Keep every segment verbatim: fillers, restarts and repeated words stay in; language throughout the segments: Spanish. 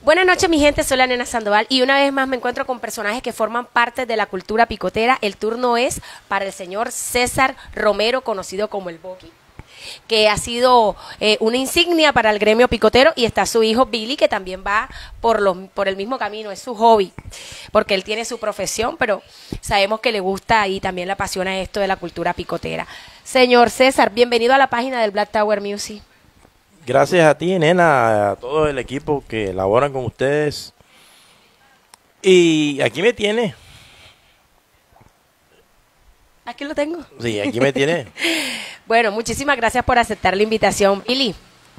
Buenas noches, mi gente, soy la Nena Sandoval y una vez más me encuentro con personajes que forman parte de la cultura picotera. El turno es para el señor César Romero, conocido como el Boqui, que ha sido eh, una insignia para el gremio picotero, y está su hijo Billy, que también va por, los, por el mismo camino, es su hobby, porque él tiene su profesión, pero sabemos que le gusta y también le apasiona esto de la cultura picotera. Señor César, bienvenido a la página del Black Tower Music. Gracias a ti, Nena, a todo el equipo que laboran con ustedes. Y aquí me tiene. Aquí lo tengo. Sí, aquí me tiene. Bueno, muchísimas gracias por aceptar la invitación. Billy,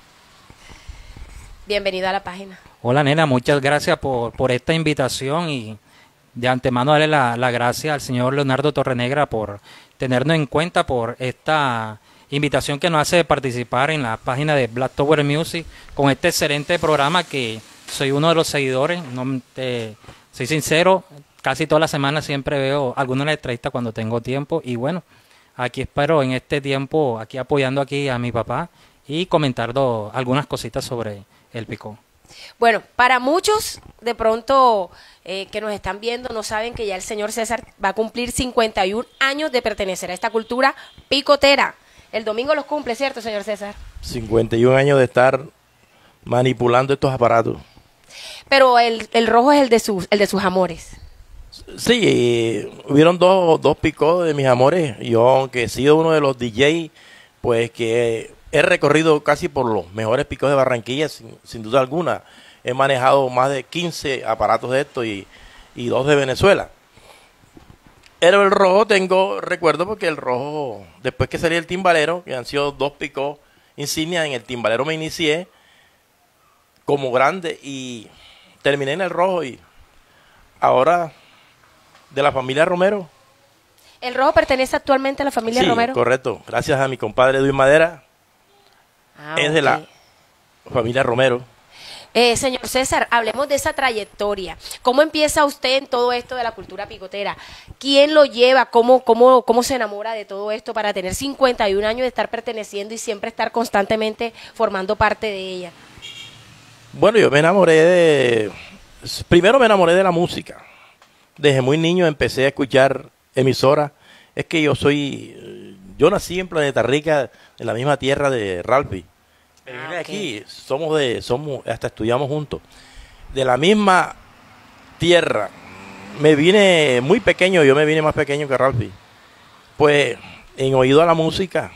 bienvenido a la página. Hola, Nena, muchas gracias por, por esta invitación y de antemano darle la, la gracia al señor Leonardo Torrenegra por tenernos en cuenta por esta invitación que nos hace de participar en la página de Black Tower Music con este excelente programa que soy uno de los seguidores. No, te, soy sincero, casi toda la semana siempre veo alguna de las entrevistas cuando tengo tiempo y bueno, aquí espero en este tiempo, aquí apoyando aquí a mi papá y comentando algunas cositas sobre el picón. Bueno, para muchos de pronto eh, que nos están viendo no saben que ya el señor César va a cumplir cincuenta y un años de pertenecer a esta cultura picotera. El domingo los cumple, ¿cierto, señor César? cincuenta y un años de estar manipulando estos aparatos. Pero el, el rojo es el de sus, el de sus amores. Sí, eh, hubieron dos, dos picos de mis amores. Yo, aunque he sido uno de los D J, pues que he recorrido casi por los mejores picos de Barranquilla, sin, sin duda alguna. He manejado más de quince aparatos de estos y, y dos de Venezuela. Pero el rojo tengo recuerdo porque el rojo, después que salí el timbalero, que han sido dos picos insignia, en el timbalero me inicié como grande y terminé en el rojo y ahora de la familia Romero. ¿El rojo pertenece actualmente a la familia Sí, Romero? Correcto, gracias a mi compadre Edwin Madera, Ah, es ok. de la familia Romero. Eh, señor César, hablemos de esa trayectoria. ¿Cómo empieza usted en todo esto de la cultura picotera? ¿Quién lo lleva? ¿Cómo, cómo, cómo se enamora de todo esto para tener cincuenta y un años de estar perteneciendo y siempre estar constantemente formando parte de ella? Bueno, yo me enamoré de... Primero me enamoré de la música. Desde muy niño empecé a escuchar emisoras. Es que yo soy... Yo nací en Planeta Rica, en la misma tierra de Ralphie. Me vine Ah, ok. aquí, somos de, somos, hasta estudiamos juntos. De la misma tierra. Me vine muy pequeño, yo me vine más pequeño que Ralphie. Pues en oído a la música.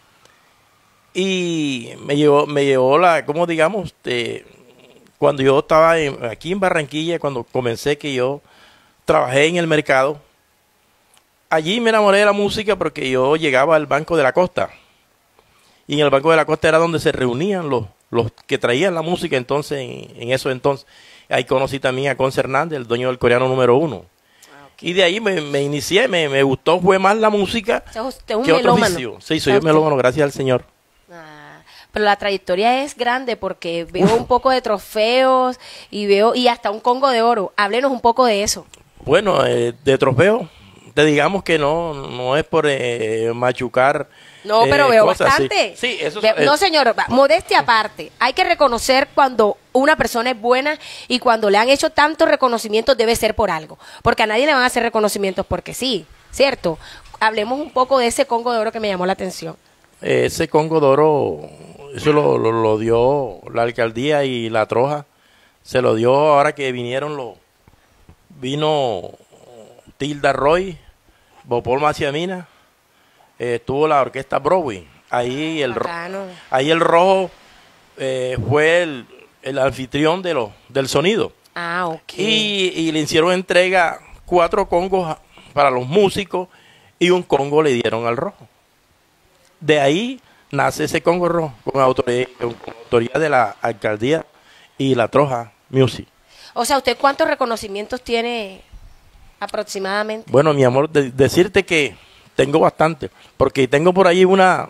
Y me llevó, me llevó la, como digamos, de, cuando yo estaba en, aquí en Barranquilla, cuando comencé que yo trabajé en el mercado, allí me enamoré de la música porque yo llegaba al Banco de la Costa. Y en el Banco de la Costa era donde se reunían los, los que traían la música entonces, en, en eso entonces. Ahí conocí también a Conce Hernández, el dueño del coreano número uno. Ah, okay. Y de ahí me, me inicié, me, me gustó, fue más la música O sea, usted es un que otro melómano. vicio. Sí, soy O sea, yo usted- melómano, gracias al Señor. Ah, pero la trayectoria es grande porque veo un poco de trofeos y veo y hasta un Congo de oro. Háblenos un poco de eso. Bueno, eh, de trofeo, te digamos que no, no es por eh, machucar. No, eh, pero veo cosas, sí. bastante. Sí, eso Ve- es- No, señor, va, modestia aparte. Hay que reconocer cuando una persona es buena y cuando le han hecho tantos reconocimientos debe ser por algo. Porque a nadie le van a hacer reconocimientos porque sí, ¿cierto? Hablemos un poco de ese Congo de oro que me llamó la atención. Ese Congo de Oro, eso lo, lo, lo dio la alcaldía y la Troja. Se lo dio ahora que vinieron los... Vino Tilda Roy, Bopol Maciamina, eh, estuvo la orquesta Broadway. Ahí el, ro- Bacano. ahí el rojo eh, fue el, el anfitrión de lo, del sonido. Ah, ok. Y, y le hicieron entrega cuatro congos a- para los músicos y un congo le dieron al rojo. De ahí nace ese congo rojo con autoridad, con autoridad de la alcaldía y la Troja Music. O sea, ¿usted cuántos reconocimientos tiene aproximadamente? Bueno, mi amor, de- decirte que tengo bastante, porque tengo por ahí una,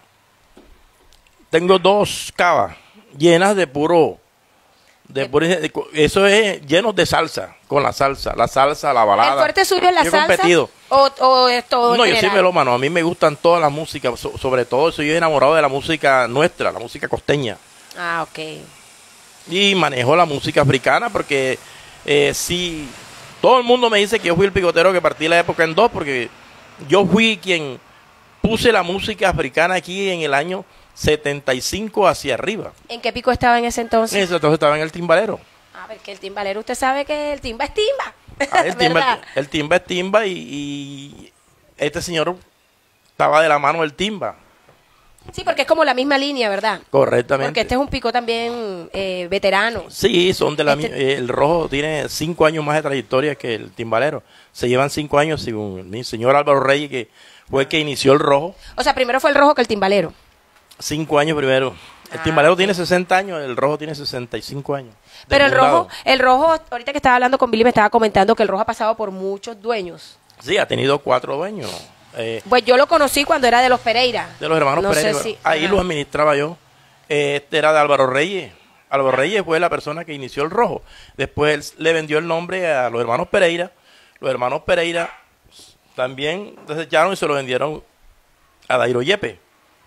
tengo dos cavas llenas de puro, de De- puro, de- eso es lleno de salsa, con la salsa, la salsa, la balada. ¿El fuerte suyo es la Yo he salsa? competido. ¿O, o es todo en No, yo soy general? melómano, a mí me gustan todas las músicas, so- sobre todo soy enamorado de la música nuestra, la música costeña. Ah, ok. y manejo la música africana porque eh, sí, todo el mundo me dice que yo fui el picotero que partí la época en dos, porque yo fui quien puse la música africana aquí en el año setenta y cinco hacia arriba. ¿En qué pico estaba en ese entonces? En ese entonces estaba en el timbalero. A ver, que el timbalero, usted sabe que el timba es timba. Ah, el, timba, ¿Verdad? el, el timba es timba y, y este señor estaba de la mano del timba. Sí, porque es como la misma línea, ¿verdad? Correctamente. Porque este es un pico también eh, veterano. Sí, son de la Este- mi- eh, el rojo tiene cinco años más de trayectoria que el timbalero. Se llevan cinco años según mi señor Álvaro Reyes, que fue el que inició el rojo. O sea, primero fue el rojo que el timbalero. Cinco años primero. El Ah, timbalero ok. tiene sesenta años, el rojo tiene sesenta y cinco años. de Pero el fundado. rojo, el rojo, ahorita que estaba hablando con Billy me estaba comentando que el rojo ha pasado por muchos dueños. Sí, ha tenido cuatro dueños. Eh, Pues yo lo conocí cuando era de los Pereira. de los hermanos No sé Pereira. si- Ahí ajá. lo administraba yo. Eh, Este era de Álvaro Reyes. Álvaro Reyes fue la persona que inició el rojo. Después él le vendió el nombre a los hermanos Pereira. Los hermanos Pereira también desecharon y se lo vendieron a Dairo Yepe.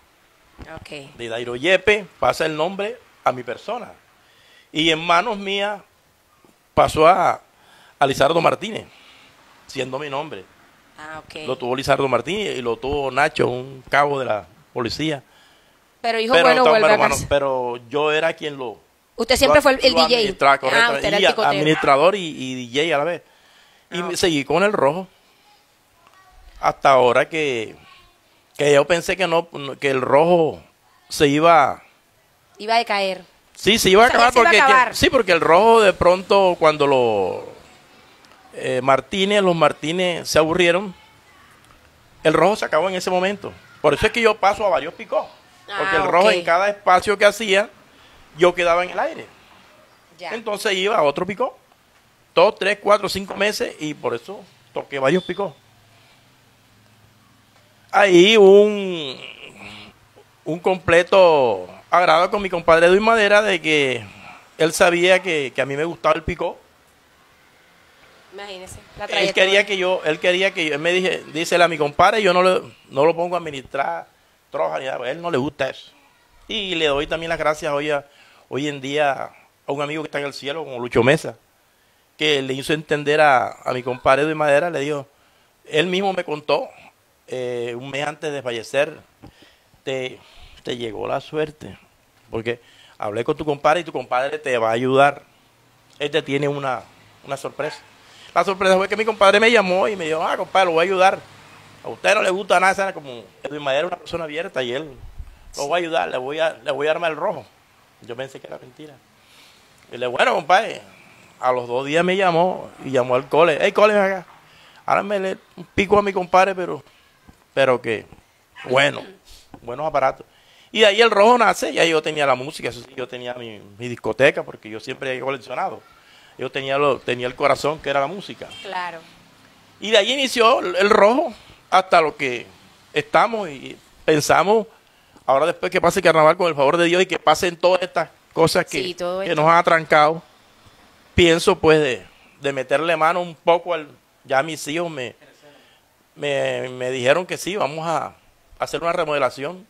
Ok. De Dairo Yepe pasa el nombre a mi persona. Y en manos mías pasó a, a Lizardo Martínez, siendo mi nombre. Ah, ok. Lo tuvo Lizardo Martínez y lo tuvo Nacho, un cabo de la policía. Pero hijo Pero, bueno pero, vuelve a hermano, casa. pero yo era quien lo... Usted siempre lo- fue el, el lo D J. administraba, correcto, Ah, usted era y el picotero. administrador y, y D J a la vez. Y Ah, me ok. seguí con el rojo. Hasta ahora que, que yo pensé que no, que el rojo se iba... Iba a decaer. Sí, se iba a O sea, acabar ya se iba a porque que- acabar. sí, porque el rojo de pronto cuando los eh, Martínez, los Martínez se aburrieron, el rojo se acabó en ese momento. Por eso es que yo paso a varios picos, porque Ah, el rojo ok. en cada espacio que hacía yo quedaba en el aire. Ya. Entonces iba a otro picó, dos, tres, cuatro, cinco meses y por eso toqué varios picos. Ahí un un completo agrado con mi compadre Edwin Madera de que él sabía que, que a mí me gustaba el picó. Imagínese. La Él trayectoria. quería que yo, él quería que yo, él me dije, dísele a mi compadre, yo no, le, no lo pongo a administrar troja ni nada, a él no le gusta eso. Y le doy también las gracias hoy, a- hoy en día a un amigo que está en el cielo, como Lucho Mesa, que le hizo entender a, a mi compadre de Madera, le dijo, él mismo me contó, eh, un mes antes de fallecer, te, te llegó la suerte, porque hablé con tu compadre y tu compadre te va a ayudar. Él te tiene una, una sorpresa. La sorpresa fue que mi compadre me llamó y me dijo, ah, compadre, lo voy a ayudar. A usted no le gusta nada, ¿sabes? Como Edwin Madera es una persona abierta y él lo voy a ayudar, le voy a, le voy a armar el rojo. Yo pensé que era mentira. Y le dije, bueno, compadre, a los dos días me llamó y llamó al cole. Hey, cole, ven acá. Ahora me le un pico a mi compadre, pero, pero que, bueno, buenos aparatos. Y de ahí el rojo nace, ya yo tenía la música, eso sí, yo tenía mi, mi discoteca, porque yo siempre he coleccionado. Yo tenía, lo, tenía el corazón, que era la música. Claro. Y de ahí inició el, el rojo hasta lo que estamos y pensamos, ahora después que pase el carnaval, con el favor de Dios, y que pasen todas estas cosas que, Sí, todo que esto. nos han atrancado, pienso pues de, de meterle mano un poco al... Ya mis hijos me, me, me dijeron que sí, vamos a hacer una remodelación.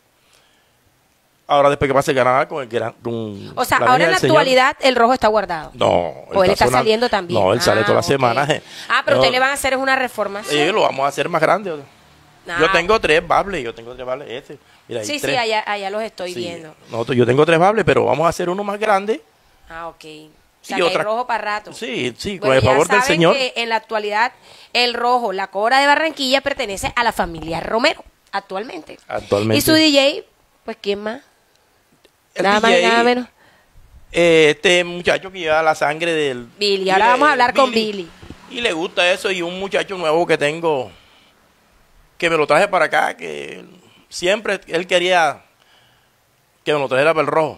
Ahora después que pase el carnaval con el gran... con O sea, la ahora Virgen en la del Señor. actualidad el rojo está guardado. No. O él está sonando- saliendo también. No, él sale Ah, toda la ok. semana. Ah, pero No, ustedes le van a hacer es una reformación. eh, lo vamos a hacer más grande. Ah. Yo tengo tres bables, yo tengo tres bables. Este, mira, ahí Sí, tres. sí, allá, allá los estoy Sí, viendo. nosotros- yo tengo tres bables, pero vamos a hacer uno más grande. Ah, ok. O Y sea, que otra- hay rojo para rato. Sí, sí, con Bueno, el ya favor del saben Señor. que en la actualidad el rojo, la Cobra de Barranquilla, pertenece a la familia Romero, actualmente. Actualmente. Y su D J, pues, ¿quién más? El nada más y D J, nada menos. eh, este muchacho que lleva la sangre del... Billy. Ahora vamos a hablar con Billy. Y le gusta eso. Y un muchacho nuevo que tengo, que me lo traje para acá, que siempre él quería que me lo trajera para el rojo.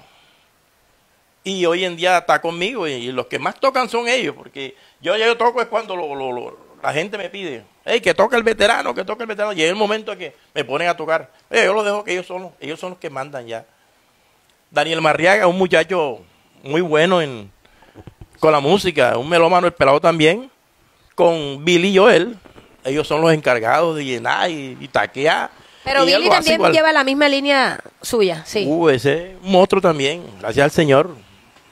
Y hoy en día está conmigo y, y los que más tocan son ellos, porque yo ya yo toco es cuando lo, lo- lo- la gente me pide, hey, que toca el veterano, que toca el veterano, y es el momento que me ponen a tocar. Eh, yo lo dejo que ellos son, los, ellos son los que mandan ya. Daniel Marriaga, un muchacho muy bueno en, con la música, un melómano, el pelado también, con Billy y Joel, ellos son los encargados de llenar y, y taquear. Pero y él Billy lo hace también igual. lleva la misma línea suya, sí. Uh, ese es un monstruo también, gracias al Señor.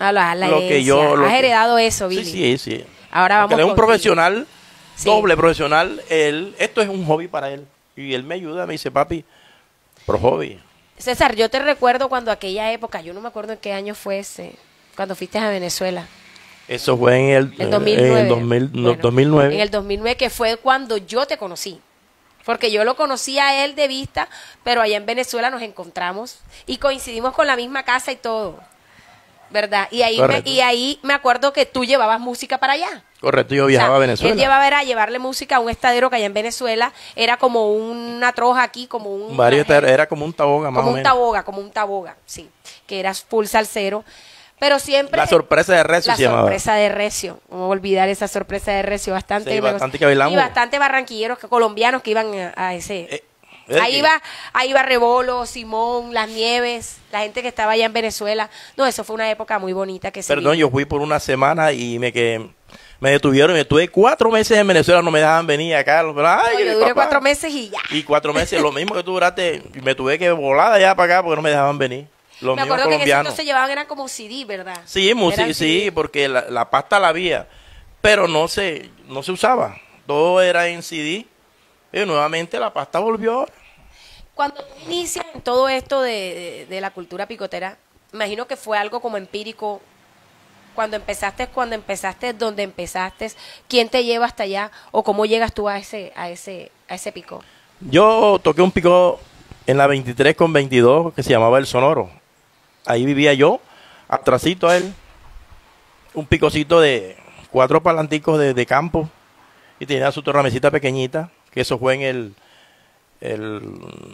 A la, a la lo que herencia. yo... Lo Has que- heredado eso, Billy. Sí, sí, sí. Ahora Aunque vamos él es un contigo. profesional, Sí. doble profesional, él, esto es un hobby para él. Y él me ayuda, me dice, papi, por hobby. César, yo te recuerdo cuando aquella época, yo no me acuerdo en qué año fue ese, cuando fuiste a Venezuela. Eso fue en el, El dos mil nueve. en el dos mil, no, Bueno, dos mil nueve. En el dos mil nueve, que fue cuando yo te conocí. Porque yo lo conocí a él de vista, pero allá en Venezuela nos encontramos y coincidimos con la misma casa y todo. ¿Verdad? Y ahí, me, Correcto. y ahí me acuerdo que tú llevabas música para allá. Correcto, yo O viajaba sea, a Venezuela. Él llevaba era a llevarle música a un estadero que allá en Venezuela era como una troja aquí, como un... Varios tar- era como un taboga más como o un menos. taboga, como un taboga, sí. Que era full salsero. Pero siempre... La sorpresa de Recio La se llamaba. sorpresa de Recio. ¿Cómo olvidar esa sorpresa de Recio? Bastante, Sí, me bastante gusta. que bailamos. Y bastante barranquilleros que- colombianos que iban a, a ese... Eh, eh, Ahí eh, va, ahí va Rebolo, Simón, Las Nieves, la gente que estaba allá en Venezuela. No, eso fue una época muy bonita que se Perdón, vivió. yo fui por una semana y me quedé, me detuvieron y me estuve cuatro meses en Venezuela, no me dejaban venir acá. Pero, ay, No, que yo duré papá. cuatro meses y ya. Y cuatro meses, lo mismo que tú duraste, y me tuve que volar de allá para acá porque no me dejaban venir. Los Me mismos acuerdo que en ese colombianos. entonces llevaban, eran como C D, ¿verdad? Sí, mu- Eran sí, C D. sí, porque la, la pasta la había, pero no se, no se usaba. Todo era en C D. Y nuevamente la pasta volvió. Cuando tú inicias en todo esto de, de- de la cultura picotera, imagino que fue algo como empírico. Cuando empezaste, cuando empezaste, donde empezaste, ¿quién te lleva hasta allá? ¿O cómo llegas tú a ese, a ese, a ese pico? Yo toqué un pico en la veintitrés con veintidós que se llamaba El Sonoro. Ahí vivía yo, atrasito a él, un picocito de cuatro palanticos de, de campo y tenía su tornamesita pequeñita, que eso fue en el, el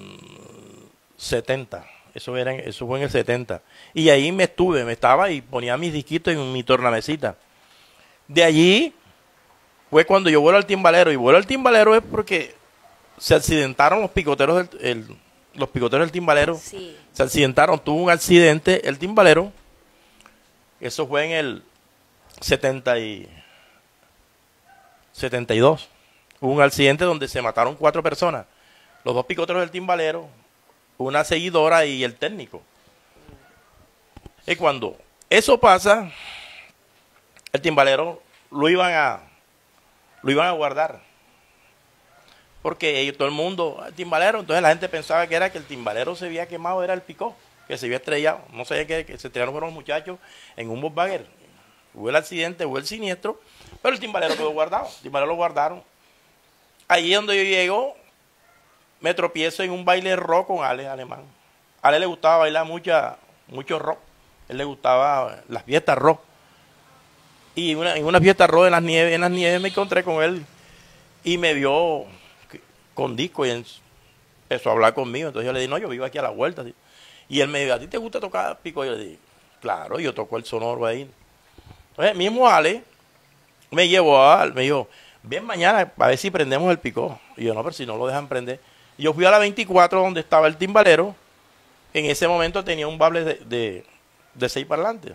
setenta, eso, era, en- eso fue en el setenta. Y ahí me estuve, me estaba y ponía mis disquitos en mi tornamesita. De allí fue cuando yo vuelo al timbalero, y vuelo al timbalero es porque se accidentaron los picoteros del, el- los picoteros del timbalero. Sí. Se accidentaron, tuvo un accidente el timbalero. Eso fue en el setenta y setenta y dos. Hubo un accidente donde se mataron cuatro personas. Los dos picoteros del timbalero, una seguidora y el técnico. Y cuando eso pasa, el timbalero lo iban a lo iban a guardar. Porque ellos, todo el mundo, el timbalero, entonces la gente pensaba que era que el timbalero se había quemado, era el picó, que se había estrellado. No sabía que, que se estrellaron fueron los muchachos en un Volkswagen. Hubo el accidente, hubo el siniestro, pero el timbalero quedó guardado. El timbalero lo guardaron. Allí donde yo llego, me tropiezo en un baile rock con Ale Alemán. A Ale le gustaba bailar mucha, mucho rock. A él le gustaba las fiestas rock. Y una, en una fiesta rock en las nieves, en las nieves me encontré con él y me vio que- con disco y en- empezó a hablar conmigo. Entonces yo le dije, no, yo vivo aquí a la vuelta. ¿Sí? Y él me dijo, ¿a ti te gusta tocar pico? Y yo le dije, claro, yo toco el sonoro ahí. Entonces el mismo Ale me llevó a, me dijo, ven mañana a ver si prendemos el picó. Y yo, no, pero si no lo dejan prender. Y yo fui a la veinticuatro donde estaba el timbalero. En ese momento tenía un bable de, de, de seis parlantes.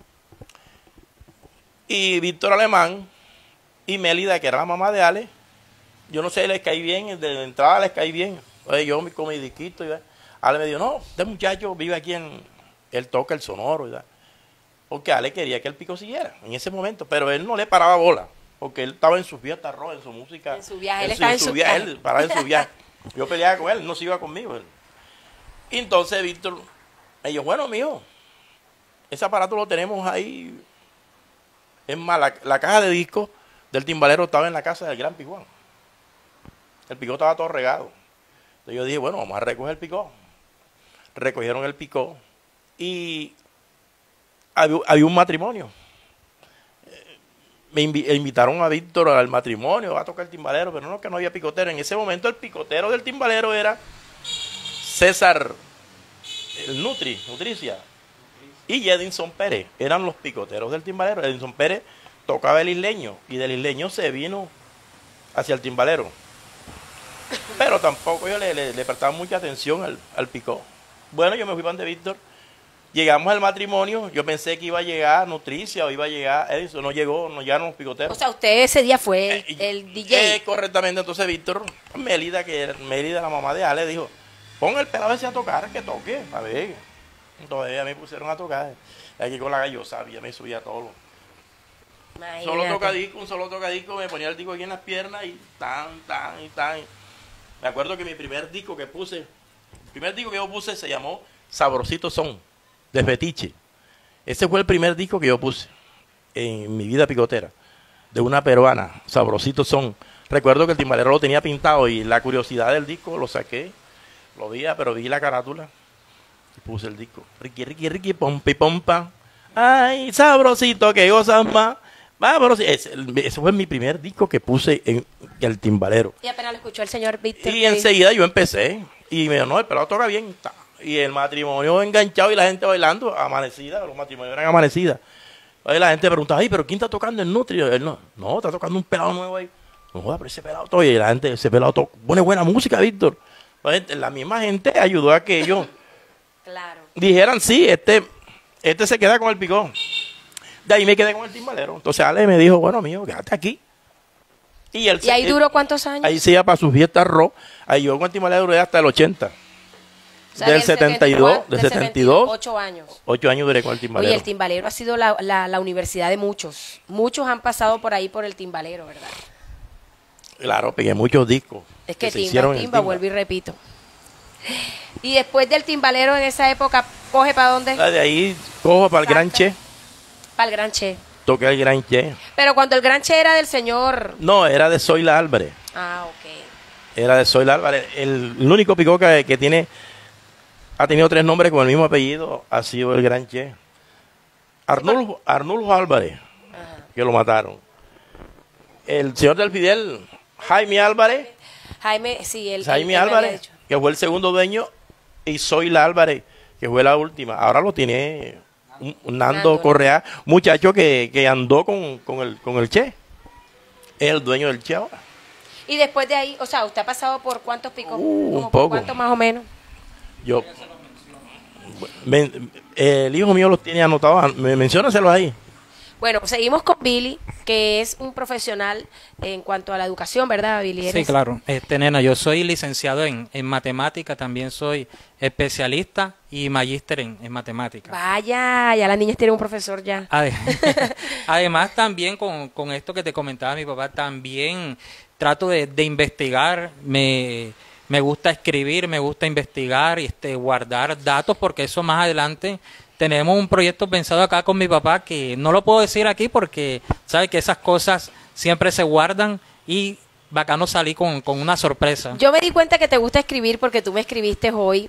Y Víctor Alemán y Mélida, que era la mamá de Ale, yo no sé, les caí bien, de entrada les caí bien. Oye, yo con mi disquito, y, Ale me dijo, no, este muchacho vive aquí en, él toca el sonoro, y, porque Ale quería que el pico siguiera en ese momento, pero él no le paraba bola, porque él estaba en su fiesta roja, en su música. En su viaje, él en estaba en su viaje, viaje. él paraba en su viaje. Yo peleaba con él, él no se iba conmigo. Él. Y entonces Víctor me dijo, bueno, mijo, ese aparato lo tenemos ahí. Es más, la, la caja de discos del timbalero estaba en la casa del gran Picuán. El picó estaba todo regado. Entonces yo dije, bueno, vamos a recoger el picó. Recogieron el picó y había, había un matrimonio. Eh, Me invi- invitaron a Víctor al matrimonio, va a tocar el timbalero, pero no, que no había picotero. En ese momento el picotero del timbalero era César, el Nutri, Nutricia, y Edinson Pérez. Eran los picoteros del timbalero. Edinson Pérez tocaba el isleño y del isleño se vino hacia el timbalero. Pero tampoco yo le, le, le prestaba mucha atención al, al picó. Bueno, yo me fui para donde Víctor. Llegamos al matrimonio. Yo pensé que iba a llegar Nutricia o iba a llegar Edison. No llegó, no llegaron los picoteros. O sea, usted ese día fue el, Eh, el D J. eh, correctamente. Entonces Víctor, Mélida, que era Mélida, la mamá de Ale, dijo, pon el pelado ese a tocar, que toque. A ver. Entonces a mí me pusieron a tocar. Aquí con la gallo sabía, me subía todo. Imagínate. Solo tocadisco, un solo tocadisco, me ponía el disco aquí en las piernas y tan, tan y tan. Me acuerdo que mi primer disco que puse, el primer disco que yo puse se llamó Sabrosito Son, de Fetiche. Ese fue el primer disco que yo puse en mi vida picotera, de una peruana, Sabrosito Son. Recuerdo que el timbalero lo tenía pintado y la curiosidad del disco lo saqué, lo vi, pero vi la carátula y puse el disco. Ricky, Ricky, Ricky, pompi, pompa. Ay, sabrosito, que gozas más. Vámonos. Ese, ese fue mi primer disco que puse en el timbalero. Y apenas lo escuchó el señor Víctor. Y enseguida yo empecé. Y me dijo, no, el pelado toca bien. Ta. Y el matrimonio enganchado y la gente bailando, amanecida. Los matrimonios eran amanecidas. Ahí la gente preguntaba, ay, pero ¿quién está tocando el Nutri? Él no, no, está tocando un pelado nuevo ahí. No joda, pero ese pelado todo. Y la gente, ese pelado todo, pone buena música, Víctor. Entonces, la misma gente ayudó a que ellos claro. dijeran, sí, este, este se queda con el picón. De ahí me quedé con el timbalero. Entonces Ale me dijo, bueno, mijo, quédate aquí. Y, él ¿Y ahí se, duró cuántos años? Ahí se iba para sus fiestas rock. Ahí yo con el timbalero duré hasta el ochenta. O sea, del setenta y dos, del setenta y dos. Ocho años. Ocho años duré con el timbalero. Oye, el timbalero ha sido la, la, la universidad de muchos. Muchos han pasado por ahí por el timbalero, ¿verdad? Claro, pegué muchos discos. Es que, se timba, hicieron en timba, timba. vuelvo y repito. Y después del timbalero en esa época, ¿coge para dónde? De ahí cojo para el Gran Che. Para el Gran Che. Toqué el Gran Che. Pero cuando el Gran Che era del señor... No, era de Zoila Álvarez. Ah, ok. Era de Zoila Álvarez. El, el único picó que, que tiene, ha tenido tres nombres con el mismo apellido, ha sido el Gran Che. Arnulfo, Arnulfo Álvarez, Ajá. que lo mataron. El señor del Fidel, Jaime Álvarez. Jaime, sí, él, Jaime él- él me había Álvarez, dicho. que fue el segundo dueño, y Zoila Álvarez, que fue la última. Ahora lo tiene un, un Nando, Nando. Correa, muchacho que, que andó con, con, el, con el Che. Es el dueño del Che ahora. Y después de ahí, o sea, ¿usted ha pasado por cuántos picos? Uh, ¿Cómo un por poco. ¿Cuántos más o menos? Yo, me- el hijo mío los tiene anotados, me- menciónaselos ahí. Bueno, seguimos con Billy, que es un profesional en cuanto a la educación, ¿verdad, Billy? Sí, Eres- claro. Este, nena, yo soy licenciado en, en matemática, también soy especialista y magíster en, en matemática. Vaya, ya las niñas tienen un profesor ya. Ade- Además, también con, con esto que te comentaba mi papá, también trato de, de investigar, me, me gusta escribir, me gusta investigar y este, guardar datos, porque eso más adelante tenemos un proyecto pensado acá con mi papá que no lo puedo decir aquí porque sabe que esas cosas siempre se guardan y bacano salí con, con una sorpresa. Yo me di cuenta que te gusta escribir porque tú me escribiste hoy,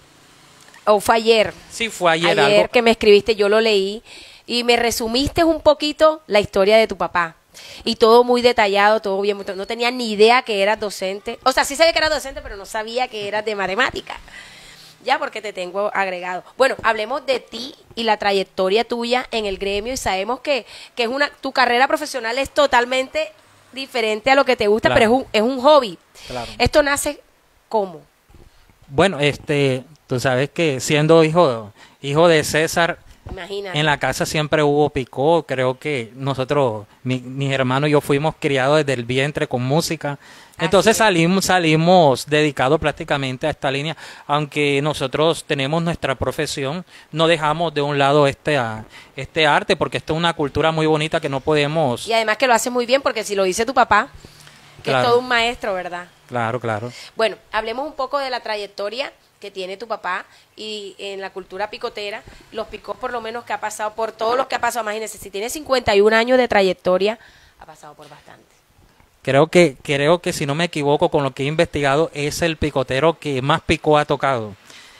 o fue ayer, Sí, fue ayer, ayer algo. que me escribiste, yo lo leí, y me resumiste un poquito la historia de tu papá. Y todo muy detallado, todo bien, no tenía ni idea que eras docente. O sea, sí sabía que eras docente, pero no sabía que eras de matemática. Ya, porque te tengo agregado. Bueno, hablemos de ti y la trayectoria tuya en el gremio y sabemos que, que es una, tu carrera profesional es totalmente diferente a lo que te gusta, Claro. pero es un, es un hobby. Claro. Esto nace ¿cómo? Bueno, este, tú sabes que siendo hijo, hijo de César, Imagínate. en la casa siempre hubo picó. Creo que nosotros, mi- mis hermanos y yo fuimos criados desde el vientre con música. Entonces Así es. salimos, salimos dedicados prácticamente a esta línea. Aunque nosotros tenemos nuestra profesión, no dejamos de un lado este, a- este arte, porque esto es una cultura muy bonita que no podemos... Y además que lo hace muy bien porque si lo dice tu papá, que Claro. es todo un maestro, ¿verdad? Claro, claro. Bueno, hablemos un poco de la trayectoria que tiene tu papá y en la cultura picotera, los picos por lo menos que ha pasado, por todos los que ha pasado, imagínense, si tiene cincuenta y un años de trayectoria, ha pasado por bastante. Creo que, creo que si no me equivoco con lo que he investigado, es el picotero que más picó ha tocado.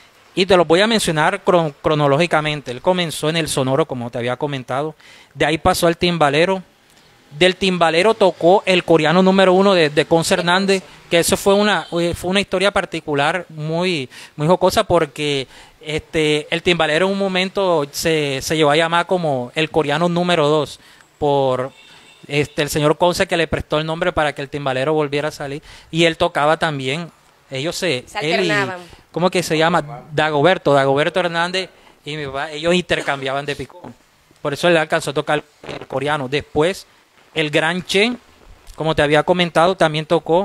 Y te lo voy a mencionar cron- cronológicamente. Él comenzó en el sonoro, como te había comentado. De ahí pasó al timbalero. Del timbalero tocó el coreano número uno de, de Conce Hernández, que eso fue una, eh, fue una historia particular muy, muy jocosa, porque este, el timbalero en un momento se, se llevó a llamar como el coreano número dos por este el señor Conce, que le prestó el nombre para que el timbalero volviera a salir, y él tocaba también. Ellos se, Se él y- alternaban. ¿cómo que se llama? Dagoberto, Dagoberto Hernández y mi papá, ellos intercambiaban de picón. Por eso él alcanzó a tocar el coreano. Después, el Gran Che, como te había comentado, también tocó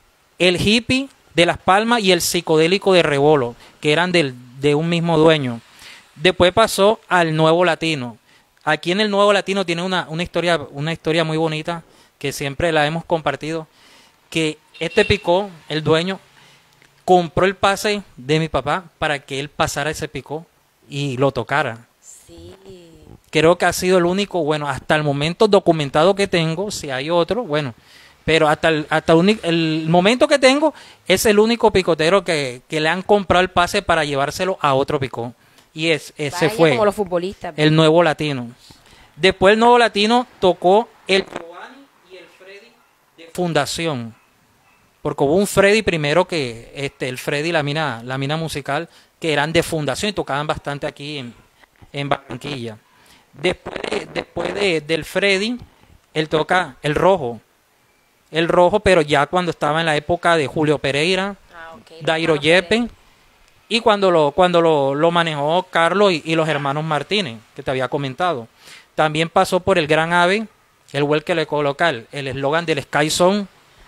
el hippie de Las Palmas y el psicodélico de Rebolo, que eran del, de un mismo dueño. Después pasó al Nuevo Latino. Aquí en el Nuevo Latino tiene una, una historia, una historia muy bonita que siempre la hemos compartido, que este picó, el dueño, compró el pase de mi papá para que él pasara ese picó y lo tocara. Sí. Creo que ha sido el único, bueno, hasta el momento documentado que tengo, si hay otro, bueno, pero hasta el, hasta el, único, el momento que tengo es el único picotero que, que le han comprado el pase para llevárselo a otro picó. Y es, ese Vaya, fue como los futbolistas. el Nuevo Latino. Después el Nuevo Latino tocó el Giovanni y el Freddy de Fundación. Porque hubo un Freddy primero que, este, el Freddy, la mina, la mina musical, que eran de Fundación y tocaban bastante aquí en, en Barranquilla. Después, de, después de, del Freddy, él toca el Rojo. El Rojo, pero ya cuando estaba en la época de Julio Pereira, Ah, okay. Dairo Yepe, y cuando lo, cuando lo, lo manejó Carlos y, y los hermanos Martínez, que te había comentado. También pasó por el Gran Ave, el güey que le coloca el eslogan del Sky Zone.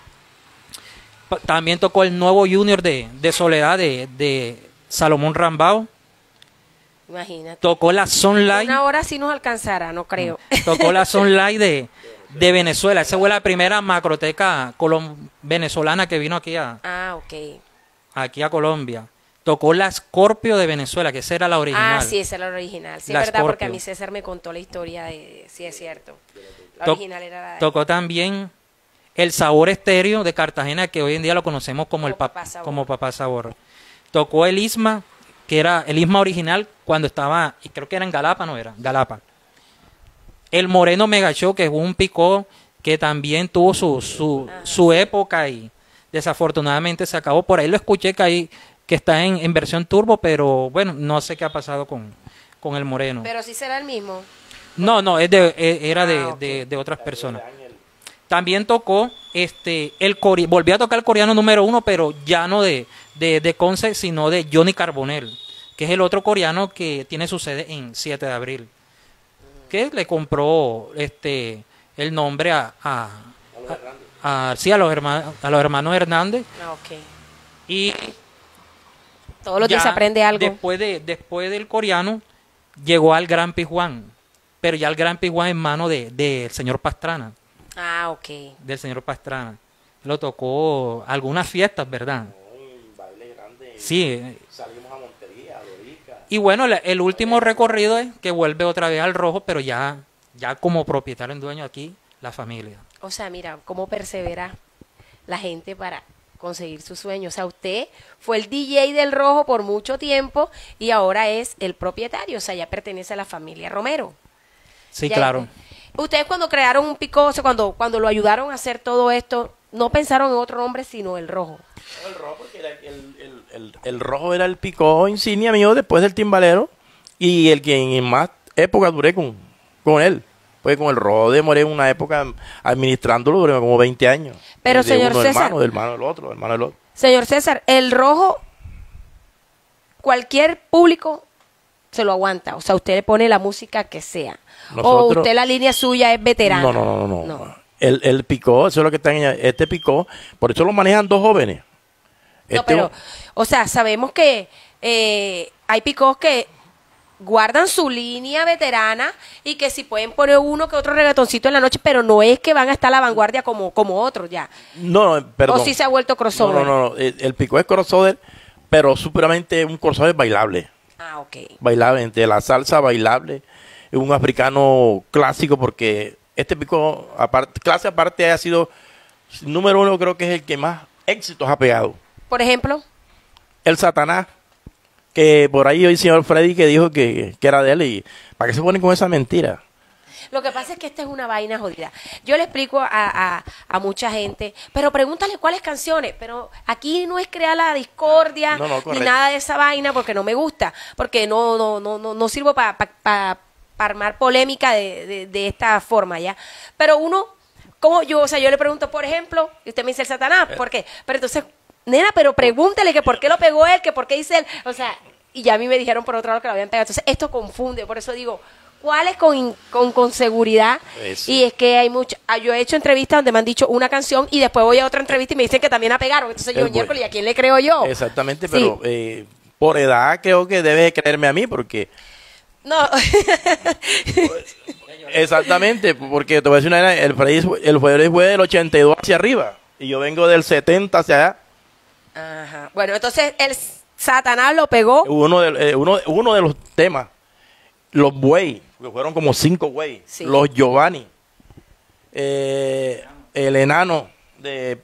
Pa- También tocó el nuevo Junior de, de Soledad de, de Salomón Rambao. Imagínate. Tocó la Sunlight. Una hora sí nos alcanzará, no creo. Tocó la Sunlight de, de Venezuela. Esa fue la primera macroteca colom- venezolana que vino aquí a, Ah, ok. aquí a Colombia. Tocó la Scorpio de Venezuela, que esa era la original. Ah, sí, esa era la original. Sí, La es verdad, porque a Scorpio. mí César me contó la historia de... Sí, es cierto. La To- original era la de... Tocó también el Sabor Estéreo de Cartagena, que hoy en día lo conocemos como, Como el pap- Papá Sabor. como Papá Sabor. Tocó el Isma, que era el Isma original cuando estaba, y creo que era en Galapa, ¿no era? Galapa. El Moreno Mega Show, que es un picó que también tuvo su, su, Ajá. su época y desafortunadamente se acabó. Por ahí lo escuché que, ahí, que está en, en versión turbo, pero bueno, no sé qué ha pasado con, con el Moreno. Pero sí será el mismo. No, no, es de, eh, era de, Ah, ok. de, de otras personas. También tocó, este, el core, volvió a tocar el coreano número uno, pero ya no de, de, de Conce, sino de Johnny Carbonell, que es el otro coreano que tiene su sede en siete de abril, que le compró este el nombre a, a, a, a- sí, a los hermanos, a los hermanos Hernández. Ah, ok. Y Todos los días ya se aprende algo. Después, de, después del coreano, llegó al Gran Pijuán, pero ya el Gran Pijuán en mano de, del señor Pastrana. Ah, ok. Del señor Pastrana. Lo tocó algunas fiestas, ¿verdad? Sí. eh, Salimos a Montería, a Lorica. Y bueno, la- el último recorrido es que vuelve otra vez al Rojo, pero ya, ya como propietario en dueño aquí, la familia. O sea, mira, cómo persevera la gente para conseguir su sueño. O sea, usted fue el D J del Rojo por mucho tiempo y ahora es el propietario. O sea, ya pertenece a la familia Romero. Sí, Ya- claro. Ustedes cuando crearon un picoso, cuando, cuando lo ayudaron a hacer todo esto, no pensaron en otro nombre sino el Rojo. El rojo, porque era el, el, el, el rojo era el picó insignia mío después del timbalero y el que en más época duré con, con él. Pues con el rojo demoré una época administrándolo, duré como veinte años. Pero, De señor uno César- hermano, del hermano del otro, del hermano del otro. Señor César, el Rojo, cualquier público se lo aguanta. O sea, usted le pone la música que sea. o Nosotros- usted la línea suya es veterana. No, no, no, no. no. El, el picó, eso es lo que está en este picó, por eso lo manejan dos jóvenes. No, Este- pero, o sea, sabemos que eh, hay picos que guardan su línea veterana y que si pueden poner uno que otro reggaetoncito en la noche, pero no es que van a estar a la vanguardia como, como otros ya. No, no, perdón. O si se ha vuelto crossover. No, no, no, el, el picó es crossover, pero superamente un crossover bailable. Ah, ok. Bailable, entre la salsa bailable, un africano clásico, porque este pico, aparte, clase aparte, ha sido número uno, creo que es el que más éxitos ha pegado. Por ejemplo, El Satanás, que por ahí hoy el señor Freddy que dijo que, que era de él, y ¿para qué se ponen con esa mentira? lo que pasa es que esta es una vaina jodida. Yo le explico a, a, a mucha gente, pero pregúntale cuáles canciones. Pero aquí no es crear la discordia No, no, ni correcto. nada de esa vaina porque no me gusta, porque no no no no, no sirvo para pa, pa- pa armar polémica de, de, de esta forma, ¿ya? Pero uno, como yo, o sea, yo le pregunto, por ejemplo, y usted me dice el Satanás, ¿por qué? Pero entonces, nena, pero pregúntele que por qué lo pegó él, que por qué dice él, o sea, y ya a mí me dijeron por otro lado que lo habían pegado. Entonces, esto confunde, por eso digo, ¿cuál es con, con, con seguridad? Pues, Y es que hay mucho, ah, yo he hecho entrevistas donde me han dicho una canción y después voy a otra entrevista y me dicen que también la pegaron. Entonces yo, Es bueno. miércoles, ¿y a quién le creo yo? Exactamente, Sí. pero eh, por edad creo que debe creerme a mí, porque No. Exactamente, porque te voy a decir una vaina, el Freddy, el Freddy fue del ochenta y dos hacia arriba, y yo vengo del setenta hacia allá. Ajá. Bueno, entonces el Satanás lo pegó. Uno de, eh, uno, uno de los temas, los buey, que fueron como cinco buey, Sí. los Giovanni, eh, el enano de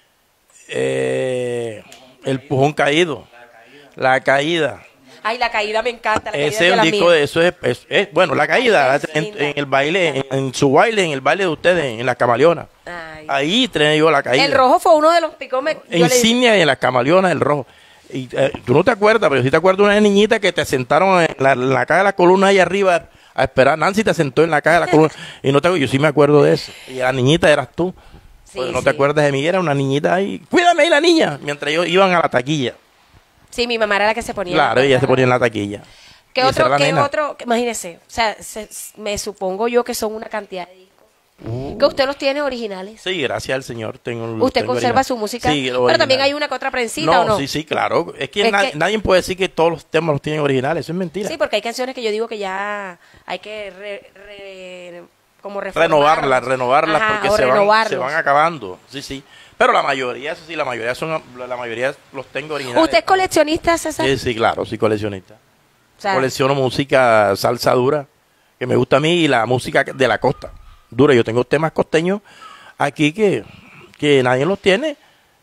eh, el pujón caído, la caída. Ay, la caída me encanta. La caída Ese de es la un disco mía. de eso es, es- es- bueno, la caída Ay, qué en, linda. en el baile, en, en su baile, en el baile de ustedes, en las camaleonas. Ay. Ahí traía yo la caída. El rojo fue uno de los picomes. yo le- Insignia y en las camaleonas, el rojo. Y eh, tú no te acuerdas, pero sí te acuerdas de una niñita que te sentaron en la, en la caja de la columna ahí arriba a esperar. Nancy te sentó en la caja de la columna. Y no te yo sí me acuerdo de eso. Y la niñita eras tú. Sí, Pues no sí. te acuerdas de mí, era una niñita ahí. Cuídame ahí la niña. Mientras ellos iban a la taquilla. Sí, mi mamá era la que se ponía. Claro, ella se ponía en la taquilla. ¿Qué Y esa otro? era la ¿Qué nena. otro? Imagínese. O sea, se- me supongo yo que son una cantidad de discos. Que usted los tiene originales. Sí, gracias al Señor. Tengo, ¿Usted tengo conserva original. su música? Sí, lo Pero original. también hay una que otra prensita, no, ¿o no? sí, sí, claro. Es que, Es nadie, que- nadie puede decir que todos los temas los tienen originales. Eso es mentira. Sí, porque hay canciones que yo digo que ya hay que re- re- como reformarlas. Renovarlas, renovarlas, Ajá, porque o se van, renovarlos. se van acabando. Sí, sí. Pero la mayoría, eso sí, la mayoría son, la mayoría los tengo originales. ¿Usted es coleccionista, César? Sí, sí, claro, sí, coleccionista. O sea, Colecciono música salsa dura, que me gusta a mí, y la música de la costa, dura. Yo tengo temas costeños aquí que, que nadie los tiene.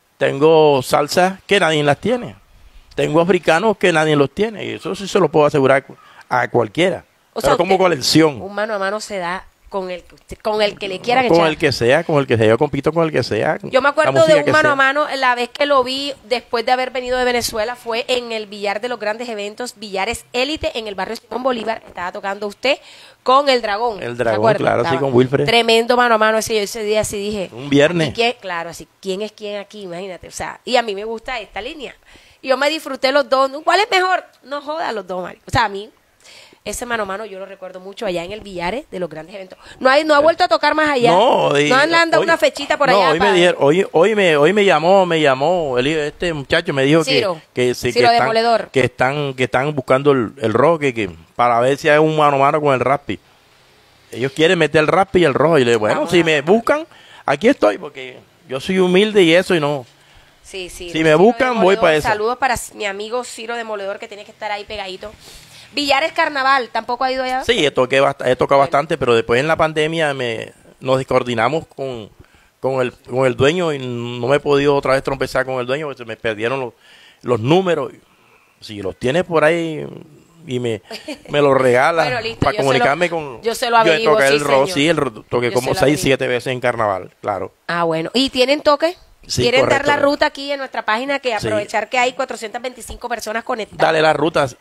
Tengo salsas que nadie las tiene. Tengo africanos que nadie los tiene. Y eso sí se lo puedo asegurar a cualquiera. o sea, Pero como usted- colección. Un mano a mano se da con el que, usted- con el que le quieran Con echar. el que sea, con el que sea. Yo compito con el que sea. Yo me la acuerdo música de un que mano sea. a mano, la vez que lo vi después de haber venido de Venezuela fue en el billar de los grandes eventos, Billares Élite, en el barrio Simón Bolívar. Estaba tocando usted con el Dragón. El ¿se Dragón, acuerda? claro, sí, Estaba con Wilfred. Tremendo mano a mano ese, yo ese día, así dije. Un viernes. ¿y quién? Claro, así, ¿quién es quién aquí? Imagínate, o sea, y a mí me gusta esta línea. Y yo me disfruté los dos. ¿Cuál es mejor? No joda los dos, Mari. O sea, a mí, ese mano a mano yo lo recuerdo mucho allá en el Billares de los grandes eventos. No, hay, no ha vuelto a tocar más allá. No, y- no han dado hoy- una fechita por no, allá. hoy para- me dijeron, hoy, hoy me, hoy me llamó, me llamó, el, este muchacho me dijo que, Ciro. que, sí, Ciro que, están, Demoledor. que están, que están buscando el, el rock, que, que para ver si hay un mano a mano con el Raspi. Ellos quieren meter el Raspi y el rojo. Y le digo, bueno, Vamos si a- me buscan, aquí estoy, porque yo soy humilde y eso y no. Sí, sí. Si no, me Ciro buscan, Demoledor. voy para esa. Saludos para mi amigo Ciro Demoledor, que tiene que estar ahí pegadito. Villares Carnaval, ¿tampoco ha ido allá? Sí, he, toqué bast- he tocado bastante, pero después en la pandemia me, nos descoordinamos con, con, el, con el dueño y no me he podido otra vez trompezar con el dueño porque se me perdieron los, los números. Si los tienes por ahí y me, me los regalas Bueno, listo, para yo se comunicarme lo- con... yo se lo Yo averiguo, toqué sí, el rock, señor. sí, el ro- toqué Yo como se lo seis, averiguo. siete veces en carnaval, claro. Ah, bueno. ¿Y tienen toque? Sí, ¿Quieren correcto. dar la ruta aquí en nuestra página? Que Sí. aprovechar que hay cuatrocientas veinticinco personas conectadas. Dale las rutas.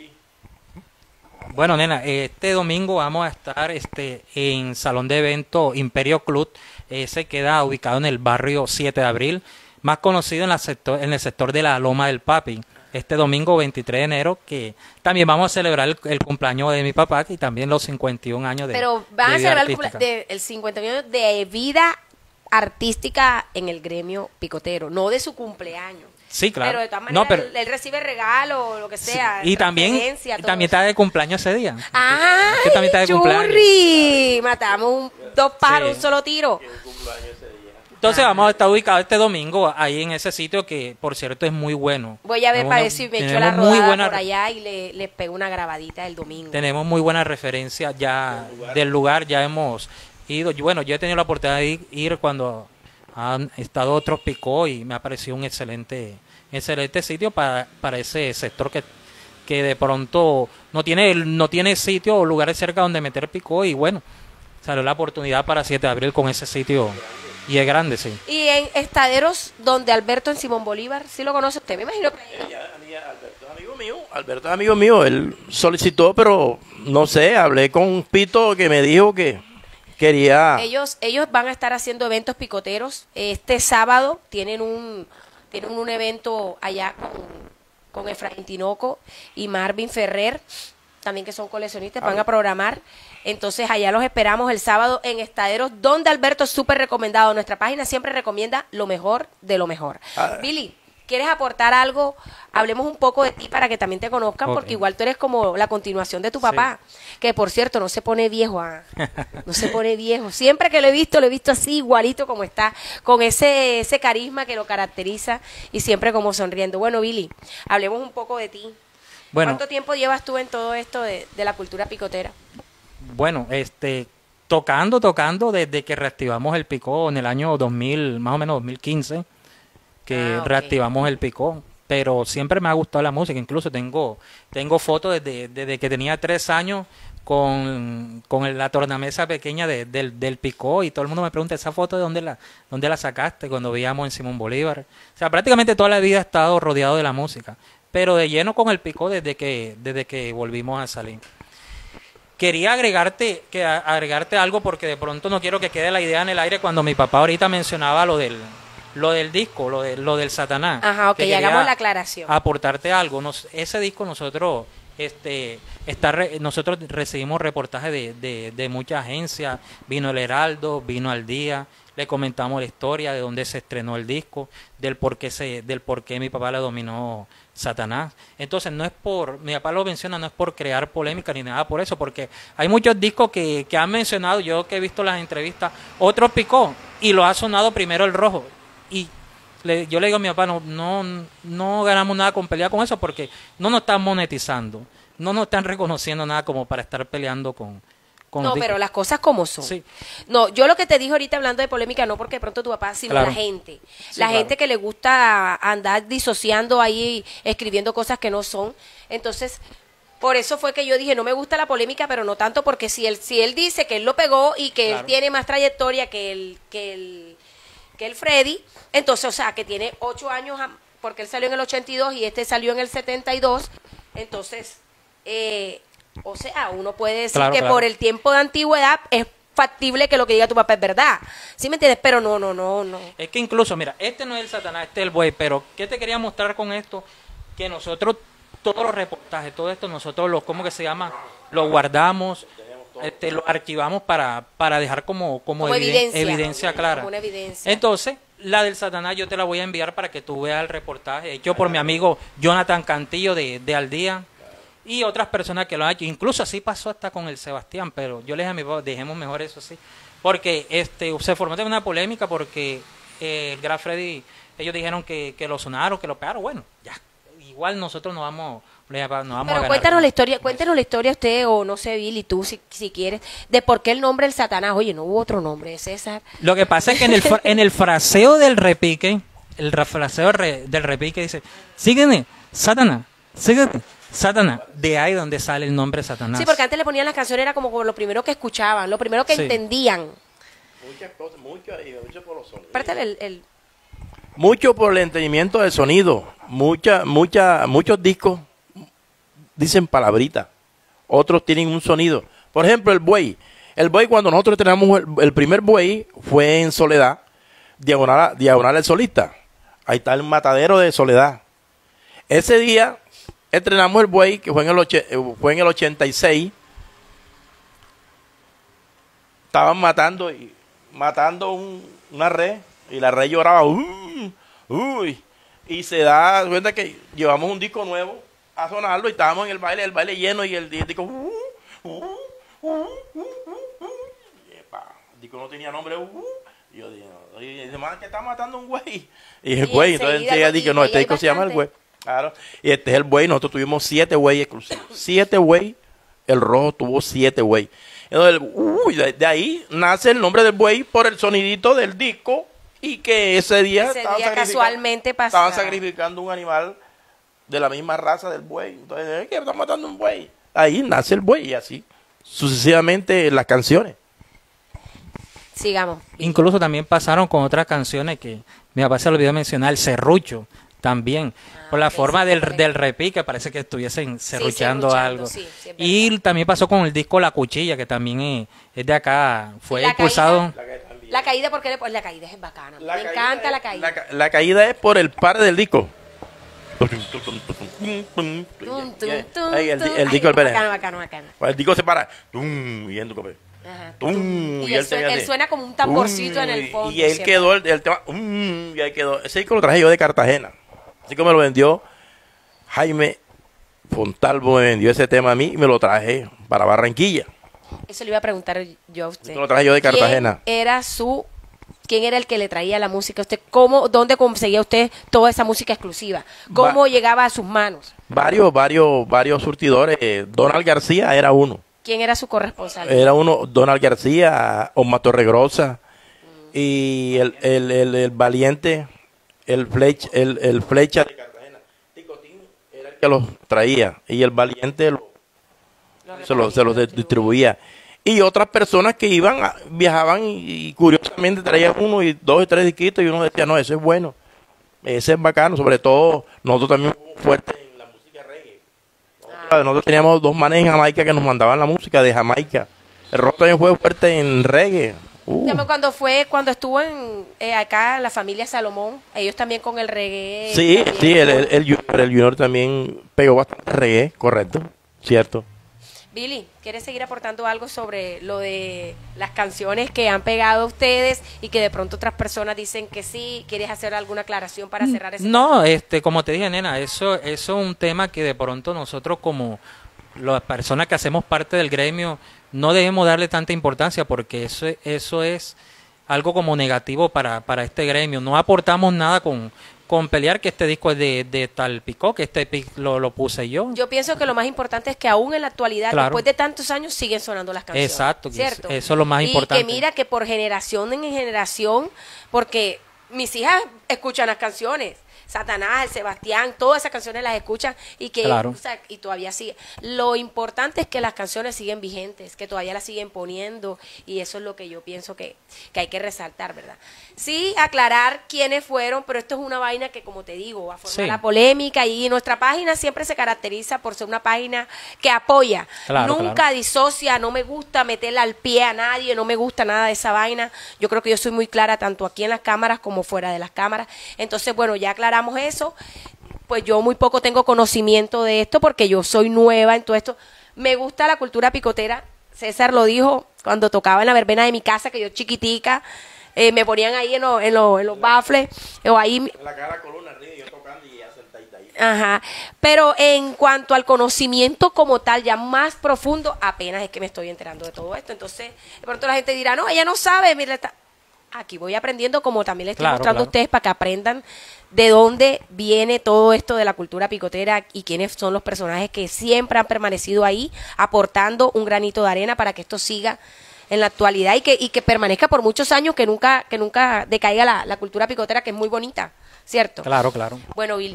Bueno, nena, este domingo vamos a estar este en Salón de Evento Imperio Club. Ese queda ubicado en el barrio siete de abril, más conocido en, la sector, en el sector de la Loma del Papi. Este domingo veintitrés de enero, que también vamos a celebrar el, el cumpleaños de mi papá y también los cincuenta y un años de Pero van de a vida celebrar el, artística. cumple- de- el cincuenta años de vida artística en el gremio picotero, no de su cumpleaños. Sí, claro. Pero de todas No, maneras, pero- él, él recibe regalo o lo que sea. y también, transferencia, y todo también eso. está de cumpleaños ese día. ¡Ay, Que también está de cumpleaños. churri! Matamos un- dos pájaros, Sí. un solo tiro. Entonces vamos a estar ubicados este domingo ahí en ese sitio que, por cierto, es muy bueno. Voy a ver Tenemos para una- ver si me echo tenemos la muy rodada buena- por allá y le, le pego una grabadita el domingo. Tenemos muy buenas referencias ya del lugar, ya hemos ido. Yo- Bueno, yo he tenido la oportunidad de ir, ir cuando han estado otros picó y me ha parecido un excelente, excelente sitio para, para ese sector que, que de pronto no tiene, no tiene sitio o lugares cerca donde meter picó y bueno, salió la oportunidad para siete de abril con ese sitio y es grande, sí. Y en Estaderos, donde Alberto en Simón Bolívar, ¿sí lo conoce usted? Me imagino que... Alberto es amigo mío, Alberto es amigo mío, él solicitó, pero no sé, hablé con Pito que me dijo que quería... Ellos, ellos van a estar haciendo eventos picoteros. Este sábado tienen un, tienen un evento allá con, con Efraín Tinoco y Marvin Ferrer, también que son coleccionistas, van a programar. Entonces allá los esperamos el sábado en Estaderos, donde Alberto es súper recomendado. Nuestra página siempre recomienda lo mejor de lo mejor. Ah. Billy, ¿quieres aportar algo? Hablemos un poco de ti para que también te conozcan, Ok. porque igual tú eres como la continuación de tu papá, que por cierto no se pone viejo, ah, no se pone viejo. Siempre que lo he visto, lo he visto así, igualito como está, con ese, ese carisma que lo caracteriza y siempre como sonriendo. Bueno, Billy, hablemos un poco de ti. Bueno, ¿Cuánto tiempo llevas tú en todo esto de, de la cultura picotera? bueno, este, tocando, tocando desde que reactivamos el picó en el año dos mil, más o menos dos mil quince, que Ah, ok. reactivamos el picó. Pero siempre me ha gustado la música, incluso tengo, tengo fotos desde, desde que tenía tres años con, con el- la tornamesa pequeña de- del, del picó y todo el mundo me pregunta, ¿esa foto de dónde la, dónde la sacaste? Cuando veíamos en Simón Bolívar. O sea, prácticamente toda la vida he estado rodeado de la música, pero de lleno con el picó desde que, desde que volvimos a salir. Quería agregarte, que a- agregarte algo porque de pronto no quiero que quede la idea en el aire cuando mi papá ahorita mencionaba lo del, lo del disco, lo, de, lo del Satanás. Ajá, ok, que quería hagamos la aclaración. Aportarte algo. Nos, ese disco nosotros, este, está re- nosotros recibimos reportajes de, de, de muchas agencias. Vino el Heraldo, vino Al Día. Le comentamos la historia de dónde se estrenó el disco, del por qué se, del por qué mi papá le dominó Satanás. Entonces no es por, mi papá lo menciona, no es por crear polémica ni nada por eso, porque hay muchos discos que, que han mencionado, yo que he visto las entrevistas, otro picó y lo ha sonado primero el rojo. Y le- yo le digo a mi papá, no, no, no ganamos nada con pelear con eso porque no nos están monetizando, no nos están reconociendo nada como para estar peleando con, con No, discos. pero las cosas como son. Sí. No, yo lo que te dije ahorita hablando de polémica, no porque de pronto tu papá, sino Claro. la gente. Sí, la claro. gente que le gusta andar disociando ahí, escribiendo cosas que no son. Entonces, por eso fue que yo dije, no me gusta la polémica, pero no tanto porque si él, si él dice que él lo pegó y que él Claro. tiene más trayectoria que el, que el, que el Freddy, entonces, o sea, que tiene ocho años, a- porque él salió en el ochenta y dos y este salió en el setenta y dos, entonces, eh, o sea, uno puede decir Claro, que claro. por el tiempo de antigüedad es factible que lo que diga tu papá es verdad. ¿Sí me entiendes? Pero no, no, no, no. Es que incluso, mira, este no es el Satanás, este es el buey, pero ¿qué te quería mostrar con esto? Que nosotros, todos los reportajes, todo esto, nosotros los, ¿cómo que se llama? Lo guardamos, este, lo archivamos para, para dejar como, como, Como eviden- evidencia. evidencia clara. Como una evidencia. Entonces, la del Satanás yo te la voy a enviar para que tú veas el reportaje, hecho por mi amigo Jonathan Cantillo de, de Al Día. Y otras personas que lo han hecho, incluso así pasó hasta con el Sebastián, pero yo le dije a mi papá, dejemos mejor eso así, porque este se formó también una polémica porque eh, el Gran Freddy, ellos dijeron que, que lo sonaron, que lo pegaron, bueno, ya, igual nosotros no vamos, le dije, no vamos a Pero ganar. cuéntanos la historia, con cuéntanos la historia usted, o no sé, Billy, tú si, si quieres, de por qué el nombre del Satanás. Oye, no hubo otro nombre, César. eso. Lo que pasa es que en el, fra- en el fraseo del repique, el ra- fraseo re- del repique dice, sígueme, Satanás, sígueme, Satanás, de ahí donde sale el nombre Satanás. Sí, porque antes le ponían las canciones, era como lo primero que escuchaban, lo primero que Sí. entendían. Muchas cosas, mucho, y mucho por los sonidos. Aparte el, el- Mucho por el entendimiento del sonido. Mucha, mucha, muchos discos dicen palabritas. Otros tienen un sonido. Por ejemplo, el buey. El buey, cuando nosotros tenemos el, el primer buey, fue en Soledad, diagonal, diagonal el solista. Ahí está el matadero de Soledad. Ese día estrenamos el buey, que fue en el, oche- eh, fue en el ochenta y seis. Estaban matando y matando un- una red y la red lloraba. "Uy, uy", y se da cuenta que llevamos un disco nuevo a sonarlo y estábamos en el baile, el baile lleno y el, y el disco. "Uh, uh, uh, uh, uh, uh". Y, epa, el disco no tenía nombre. "Uh". Y yo dije, oye, dice, "Man, que está matando un güey". Y el Y güey, entonces enseguida ella lo- dijo, y no, ahí este hay disco se llama El bastante. Güey. Claro. Y este es el buey. Nosotros tuvimos siete güey exclusivos. Siete güey. El rojo tuvo siete güey. Entonces, uy, de, de ahí nace el nombre del buey por el sonidito del disco y que ese día, Ese estaban día sacrificando- casualmente pasó. estaban sacrificando un animal de la misma raza del buey. Entonces, ¿eh? ¿qué están matando un buey? Ahí nace el buey y así sucesivamente las canciones. Sigamos. Incluso también pasaron con otras canciones que mi papá se le olvidó mencionar, el serrucho también, por la ok, forma sí, del, correcto. del repique, parece que estuviesen serruchando serruchando, algo. sí, sí, es y también pasó con el disco La Cuchilla, que también es, es de acá, fue ¿Y la impulsado. La caída, ¿por qué le pones? La caída es bacana. La Me caída encanta es- la caída. La, ca- la caída es por el par del disco. Tum, tum, tum, Ahí, el, di- tum. el Ay, disco del Belén. bacano, bacano, bacano. El disco se para. tum, y en tu copé. Ajá. tum, Y y él él se suena- ve él así. suena como un tamborcito Tum, en el y- fondo, Y él siempre. quedó el, el tema. um, y ahí quedó. Ese disco lo traje yo de Cartagena. Así como me lo vendió Jaime Fontalvo, me vendió ese tema a mí y me lo traje para Barranquilla. Eso le iba a preguntar yo a usted. Esto lo traje yo de Cartagena. ¿Quién era su, quién era el que le traía la música a usted? ¿Cómo, dónde conseguía usted toda esa música exclusiva? ¿Cómo Va- llegaba a sus manos? Varios, varios, varios surtidores. eh, Donald García era uno. ¿Quién era su corresponsal? Era uno, Donald García, Omar Torregrosa y el, el, el, el valiente, el, flech, el, el flecha de Cartagena. Ticotín era el que los traía y el valiente lo- se los se los de- distribuía. Y otras personas que iban, a- viajaban y, y curiosamente traían uno y dos y tres disquitos y uno decía, no, ese es bueno, ese es bacano. Sobre todo, nosotros también fuimos fuertes en la música reggae. Nosotros, nosotros teníamos dos manes en Jamaica que nos mandaban la música de Jamaica. El rock también fue fuerte en reggae. Uh. Dígame, cuando fue, cuando estuvo en eh, acá la familia Salomón, ellos también con el reggae. Sí, también sí, el, estuvo- el, el junior, el Junior también pegó bastante reggae, correcto, cierto. Billy, ¿quieres seguir aportando algo sobre lo de las canciones que han pegado ustedes y que de pronto otras personas dicen que sí? ¿Quieres hacer alguna aclaración para cerrar ese tema? No, este, como te dije, nena, eso, eso es un tema que de pronto nosotros como las personas que hacemos parte del gremio no debemos darle tanta importancia porque eso, eso es algo como negativo para, para este gremio. No aportamos nada con, con pelear que este disco es de, de tal picó, que este pic lo, lo puse yo. Yo pienso que lo más importante es que aún en la actualidad, Claro. después de tantos años, siguen sonando las canciones. Exacto, que ¿cierto? es- eso es lo más importante. Y que mira que por generación en generación, porque mis hijas escuchan las canciones, Satanás, el Sebastián, todas esas canciones las escuchan y que Claro. o sea, y todavía sigue. Lo importante es que las canciones siguen vigentes, que todavía las siguen poniendo y eso es lo que yo pienso que, que hay que resaltar, ¿verdad? Sí, aclarar quiénes fueron, pero esto es una vaina que, como te digo, va a formar Sí. la polémica y nuestra página siempre se caracteriza por ser una página que apoya, Claro, nunca claro. disocia, no me gusta meterle al pie a nadie, no me gusta nada de esa vaina. Yo creo que yo soy muy clara tanto aquí en las cámaras como fuera de las cámaras. Entonces, bueno, ya aclaramos eso. Pues yo muy poco tengo conocimiento de esto porque yo soy nueva en todo esto. Me gusta la cultura picotera. César lo dijo cuando tocaba en la verbena de mi casa, que yo chiquitica, eh, me ponían ahí en, lo- en, lo- en los baffles, o ahí En la cara columna arriba, yo tocando y ella sentadita ahí. Ajá, pero en cuanto al conocimiento como tal, ya más profundo, apenas es que me estoy enterando de todo esto. Entonces, de pronto la gente dirá, no, ella no sabe, mira, está... aquí voy aprendiendo, como también les estoy Claro, mostrando claro. a ustedes para que aprendan de dónde viene todo esto de la cultura picotera y quiénes son los personajes que siempre han permanecido ahí, aportando un granito de arena para que esto siga en la actualidad y que, y que permanezca por muchos años, que nunca, que nunca decaiga la, la cultura picotera, que es muy bonita, ¿cierto? Claro, claro. Bueno, Billy,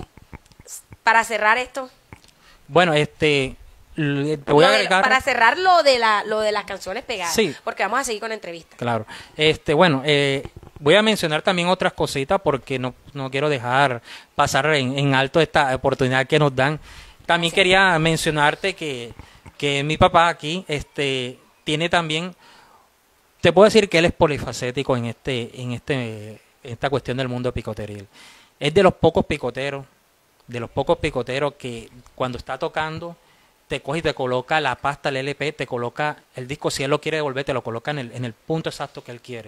para cerrar esto, Bueno, este, l- te voy a lo de- agregar... para cerrar lo de la, lo de las canciones pegadas, Sí. porque vamos a seguir con la entrevista. Claro. Este, bueno, eh, voy a mencionar también otras cositas porque no, no quiero dejar pasar en, en alto esta oportunidad que nos dan. También Gracias. quería mencionarte que, que mi papá aquí este, tiene también, te puedo decir que él es polifacético en este, en este, en esta cuestión del mundo picoteril. Es de los pocos picoteros, de los pocos picoteros que cuando está tocando te coge y te coloca la pasta, el L P, te coloca el disco, si él lo quiere devolver, te lo coloca en el, en el punto exacto que él quiere.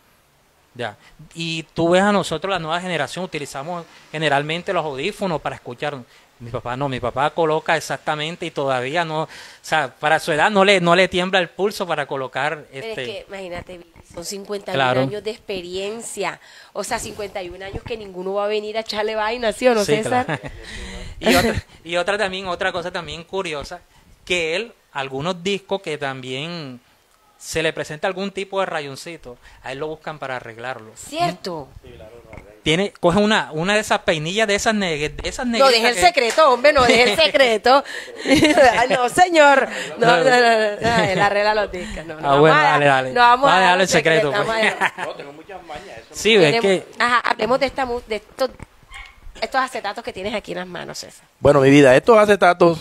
Ya. Y tú ves a nosotros, la nueva generación, utilizamos generalmente los audífonos para escuchar. Mi papá no, mi papá coloca exactamente y todavía no, o sea, para su edad no le, no le tiembla el pulso para colocar Pero este. es que, imagínate, Billy, son cincuenta y un Claro. años de experiencia. O sea, cincuenta y un años que ninguno va a venir a echarle vaina, ¿sí o no, Sí, César? claro. y, otra, y otra también, otra cosa también curiosa, que él, algunos discos que también se le presenta algún tipo de rayoncito, a él lo buscan para arreglarlo. ¿Cierto? Tiene, coge una, una de esas peinillas de esas negras, de esas No, negritas deje el que- secreto, hombre, no deje el secreto. Ay, no, señor. No, no, no, no, no, él arregla los discos. No, no, Ah, vamos bueno, a dar- dale, dale. No vamos Va a a dar dejarlo el en secreto, secreto. vamos a pues. dejar- No, tengo muchas mañas. Eso no- Sí, es Tenemos- que Ajá, hablemos de, esta, mu- de estos, estos acetatos que tienes aquí en las manos, César. Bueno, mi vida, estos acetatos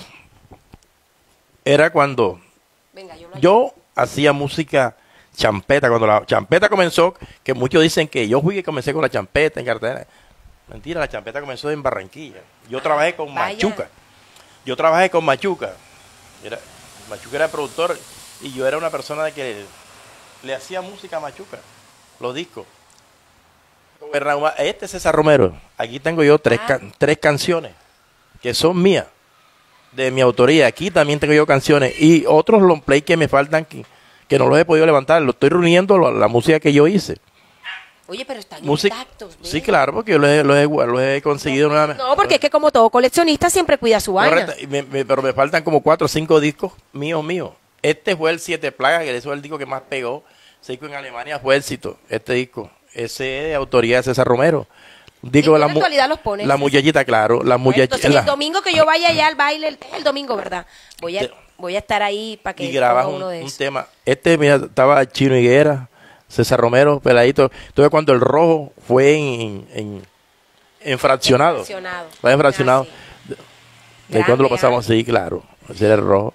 era cuando Venga, yo lo ayudo. yo hacía música champeta, cuando la champeta comenzó, que muchos dicen que yo fui que comencé con la champeta en Cartagena. Mentira, la champeta comenzó en Barranquilla. Yo trabajé con Vaya. Machuca. Yo trabajé con Machuca. Era, Machuca era productor y yo era una persona que le, le hacía música a Machuca, los discos. Bernabéu, este es César Romero. Aquí tengo yo tres, Ah. can- tres canciones que son mías, de mi autoría. Aquí también tengo yo canciones y otros long play que me faltan que, que no los he podido levantar. Lo estoy reuniendo la, la música que yo hice. Oye, pero están Música, intactos. ¿ves? sí, claro, porque yo los he, los he, los he conseguido nuevamente. No, porque es que como todo coleccionista siempre cuida su vaina. Correcto, y me- me- pero me faltan como cuatro o cinco discos míos, míos. Este fue el Siete Plagas, que ese fue el disco que más pegó. Ese disco en Alemania fue éxito, este disco. Ese es de autoría de César Romero. Un disco ¿En de la, qué mu- actualidad los pones? la muchachita, claro. La muchachita. Entonces, el domingo que yo vaya allá al baile, el, el domingo, ¿verdad? Voy a, Te- voy a estar ahí para que y grabas ponga un, uno de un esos. tema. Este, mira, estaba Chino Higuera, César Romero, peladito. Entonces, cuando el rojo fue en, en, en fraccionado. Fraccionado. Fue en fraccionado. Ah, De Grande, cuando lo pasamos, ¿ah? sí, claro. Ese era el rojo.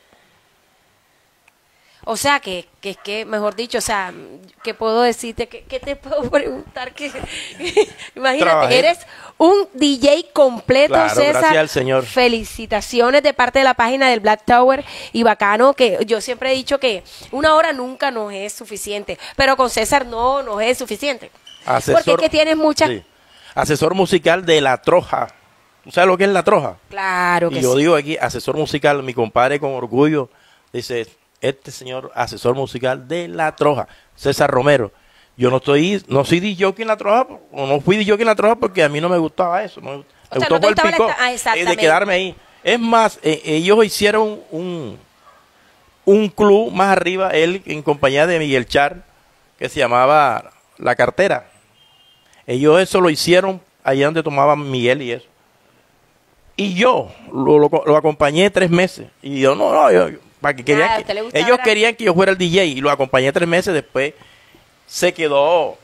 O sea, que, que es que, mejor dicho, o sea, ¿qué puedo decirte? ¿Qué, qué te puedo preguntar? Que, imagínate, Trabajé. eres un D J completo, Claro, César. gracias al Señor. Felicitaciones de parte de la página del Black Tower y bacano, que yo siempre he dicho que una hora nunca nos es suficiente, pero con César no nos es suficiente. Porque es que tienes muchas... sí. Asesor musical de La Troja. ¿Tú sabes lo que es La Troja? Claro que Y yo sí. digo aquí, asesor musical, mi compadre con orgullo, dice, este señor asesor musical de La Troja, César Romero. Yo no estoy, no soy D J en La Troja, o no fui D J en La Troja porque a mí no me gustaba eso. No me, me sea, gustó no te fue el gustaba la picó, esta- ah, eh, de exactamente. quedarme ahí. Es más, eh, ellos hicieron un, un club más arriba, él en compañía de Miguel Char, que se llamaba La Cartera. Ellos eso lo hicieron allá donde tomaban Miguel y eso. Y yo lo, lo, lo acompañé tres meses. Y yo, no, no, yo, yo- para que querían Nada, que- ¿a usted le gustaba ellos era- querían que yo fuera el D J y lo acompañé tres meses. Después se quedó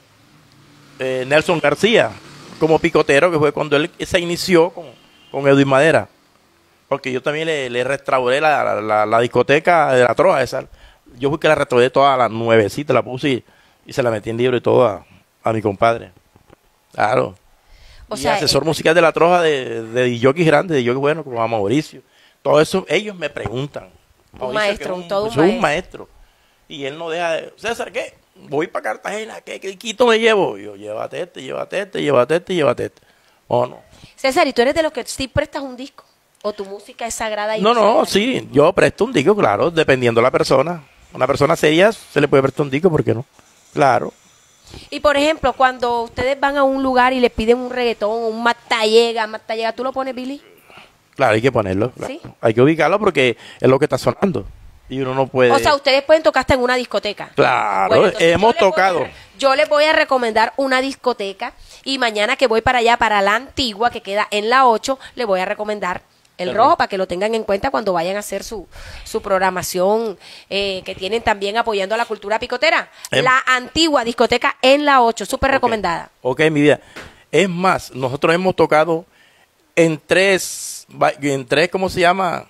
eh, Nelson García como picotero, que fue cuando él se inició con, con Edwin Madera. Porque yo también le, le restauré la, la, la- la discoteca de La Troja. Esa. Yo fui que la restauré toda la nuevecita, la puse y, y se la metí en libro y todo a, a mi compadre. Claro. O Y sea, asesor eh, musical de La Troja de, de jockeys grandes, de jockeys buenos, como a Mauricio. Todo eso, ellos me preguntan. Mauricio, maestro, que es un- todo un es un maestro. Y él no deja de, César, ¿qué? Voy para Cartagena, ¿qué, qué quito me llevo? Y yo, llévate este, llévate este, llévate este, llévate este. ¿O no? César, ¿y tú eres de los que sí prestas un disco? ¿O tu música es sagrada? Y No, no, sagrada? sí, yo presto un disco, claro, dependiendo de la persona. Una persona seria se le puede prestar un disco, ¿por qué no? Claro. Y por ejemplo, cuando ustedes van a un lugar y le piden un reggaetón, un matallega, matallega, ¿tú lo pones, Billy? Claro, hay que ponerlo. Claro. ¿Sí? Hay que ubicarlo porque es lo que está sonando. Y uno no puede... O sea, ustedes pueden tocar hasta en una discoteca. Claro, Bueno, entonces hemos yo les voy a- tocado. yo les voy a recomendar una discoteca y mañana que voy para allá, para la Antigua, que queda en la ocho, les voy a recomendar el El rojo rojo. para que lo tengan en cuenta cuando vayan a hacer su, su programación eh, que tienen también apoyando a la cultura picotera. Em- La Antigua discoteca en la ocho, súper Ok. recomendada. Ok, mi vida. Es más, nosotros hemos tocado en tres, va- en tres, ¿cómo se llama?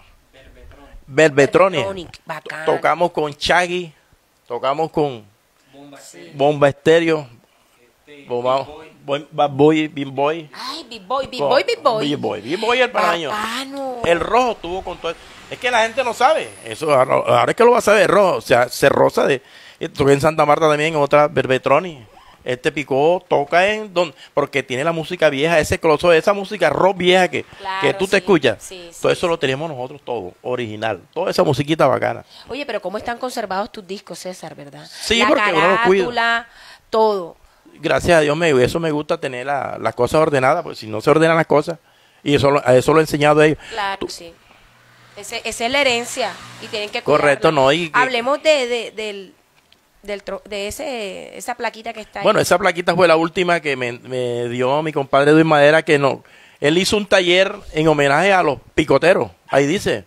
Belvetronia. Belvetronic, bacán. Tocamos con Chaggy, tocamos con Bomba Estéreo, Bomba Boy, Bad Boy, Big Boy. Ay, Big Boy, Big con- Boy, Big Boy. Big Boy, Big Boy el panameño. Bacano. El rojo tuvo con todo. Es que la gente no sabe. Eso ahora, ahora es que lo va a saber, rojo. O sea, se rosa de. Toqué en Santa Marta también, en otra Berbetroni. Este picó, toca en donde, porque tiene la música vieja, ese coloso de esa música rock vieja que, Claro, que tú sí, te escuchas. sí, sí, todo eso sí. lo tenemos nosotros todo, original. Toda esa musiquita bacana. Oye, pero ¿cómo están conservados tus discos, César, verdad? Sí, la porque uno los cuida. carátula, todo. Gracias a Dios, me, eso me gusta tener la- las cosas ordenadas, porque si no se ordenan las cosas, y eso, lo- a eso lo he enseñado a ellos. Claro, Tú- sí. Ese, esa es la herencia y tienen que Correcto, cuidarla. no, y que- Hablemos de, de, del, del tro- de ese, esa plaquita que está ahí. Bueno, esa plaquita fue la última que me, me dio mi compadre Edwin Madera, que no. Él hizo un taller en homenaje a los picoteros. Ahí dice.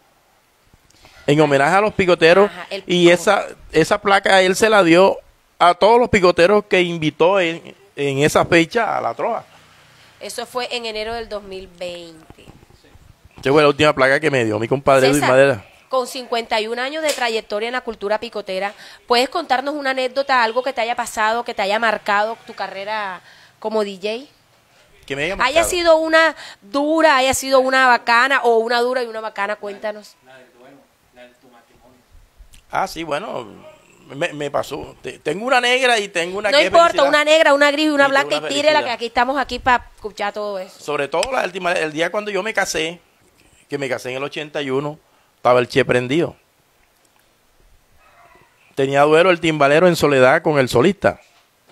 En homenaje a los picoteros. Ajá, el y picón. esa, esa placa él se la dio a todos los picoteros que invitó en, en esa fecha a La Troja. Eso fue en enero del dos mil veinte. Esa fue la última placa que me dio mi compadre Edwin César, Madera. con cincuenta y un años de trayectoria en la cultura picotera, ¿puedes contarnos una anécdota, algo que te haya pasado, que te haya marcado tu carrera como D J? Que me haya Haya marcado. sido una dura, haya sido una bacana o una dura y una bacana, cuéntanos. Ah, sí, bueno, me, me pasó. Te- tengo una negra y tengo una No que es importa, felicidad. una negra, una gris y una Y blanca una y tírela, felicidad. que aquí estamos aquí para escuchar todo eso. Sobre todo la última, el día cuando yo me casé, que me casé en el ochenta y uno, estaba el Che prendido. Tenía duelo el timbalero en soledad con el solista.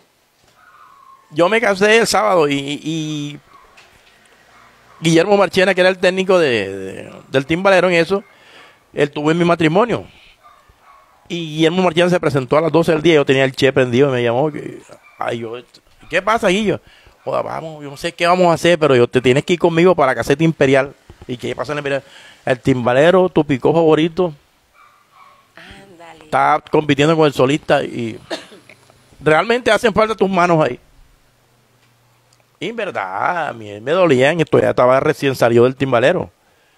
Yo me casé el sábado y, y Guillermo Marchena, que era el técnico de, de- del timbalero en eso, él tuvo en mi matrimonio. Y Guillermo Marchena se presentó a las doce del día, yo tenía el Che prendido y me llamó. que- Ay, yo, ¿qué pasa, Guillo? Joda, vamos, yo no sé qué vamos a hacer, pero yo te tienes que ir conmigo para la caseta imperial. ¿Y qué pasa en la imperial? El timbalero, tu picó favorito, Ándale. está compitiendo con el solista y realmente hacen falta tus manos ahí. Y en verdad, a mí me dolían, esto ya estaba recién salió del timbalero.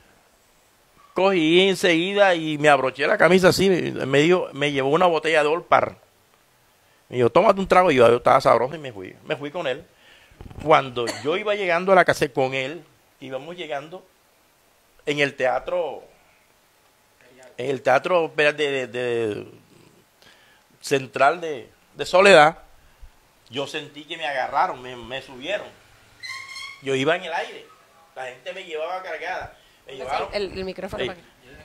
Cogí enseguida y me abroché la camisa así, me, dio, me llevó una botella de Olpar. Me dijo, tómate un trago, y yo, yo estaba sabroso y me fui. Me fui con él. Cuando yo iba llegando a la casa con él, íbamos llegando en el teatro, en el teatro de, de- de- central de, de Soledad, yo sentí que me agarraron, me, me subieron. Yo iba en el aire, la gente me llevaba cargada. Me llevaron, El, el micrófono. Ey. para que-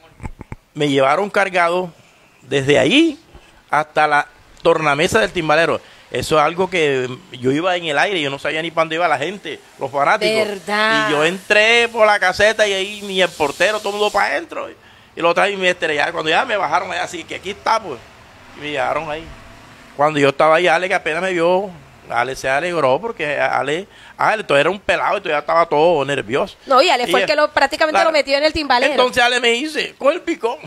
me llevaron cargado desde ahí hasta la tornamesa del timbalero. Eso es algo que yo iba en el aire, yo no sabía ni para dónde iba la gente, los fanáticos. ¿Verdad? Y yo entré por la caseta y ahí ni el portero, todo el mundo para adentro. Y lo traí y me estrellaron. Cuando ya me bajaron allá, así que aquí está, pues. Y me llevaron ahí. Cuando yo estaba ahí, Ale, que apenas me vio, Ale se alegró porque Ale, Ale todavía era un pelado y todavía estaba todo nervioso. No, y Ale fue Y el que lo, prácticamente claro. lo metió en el timbalero. Entonces Ale me dice, con el picón.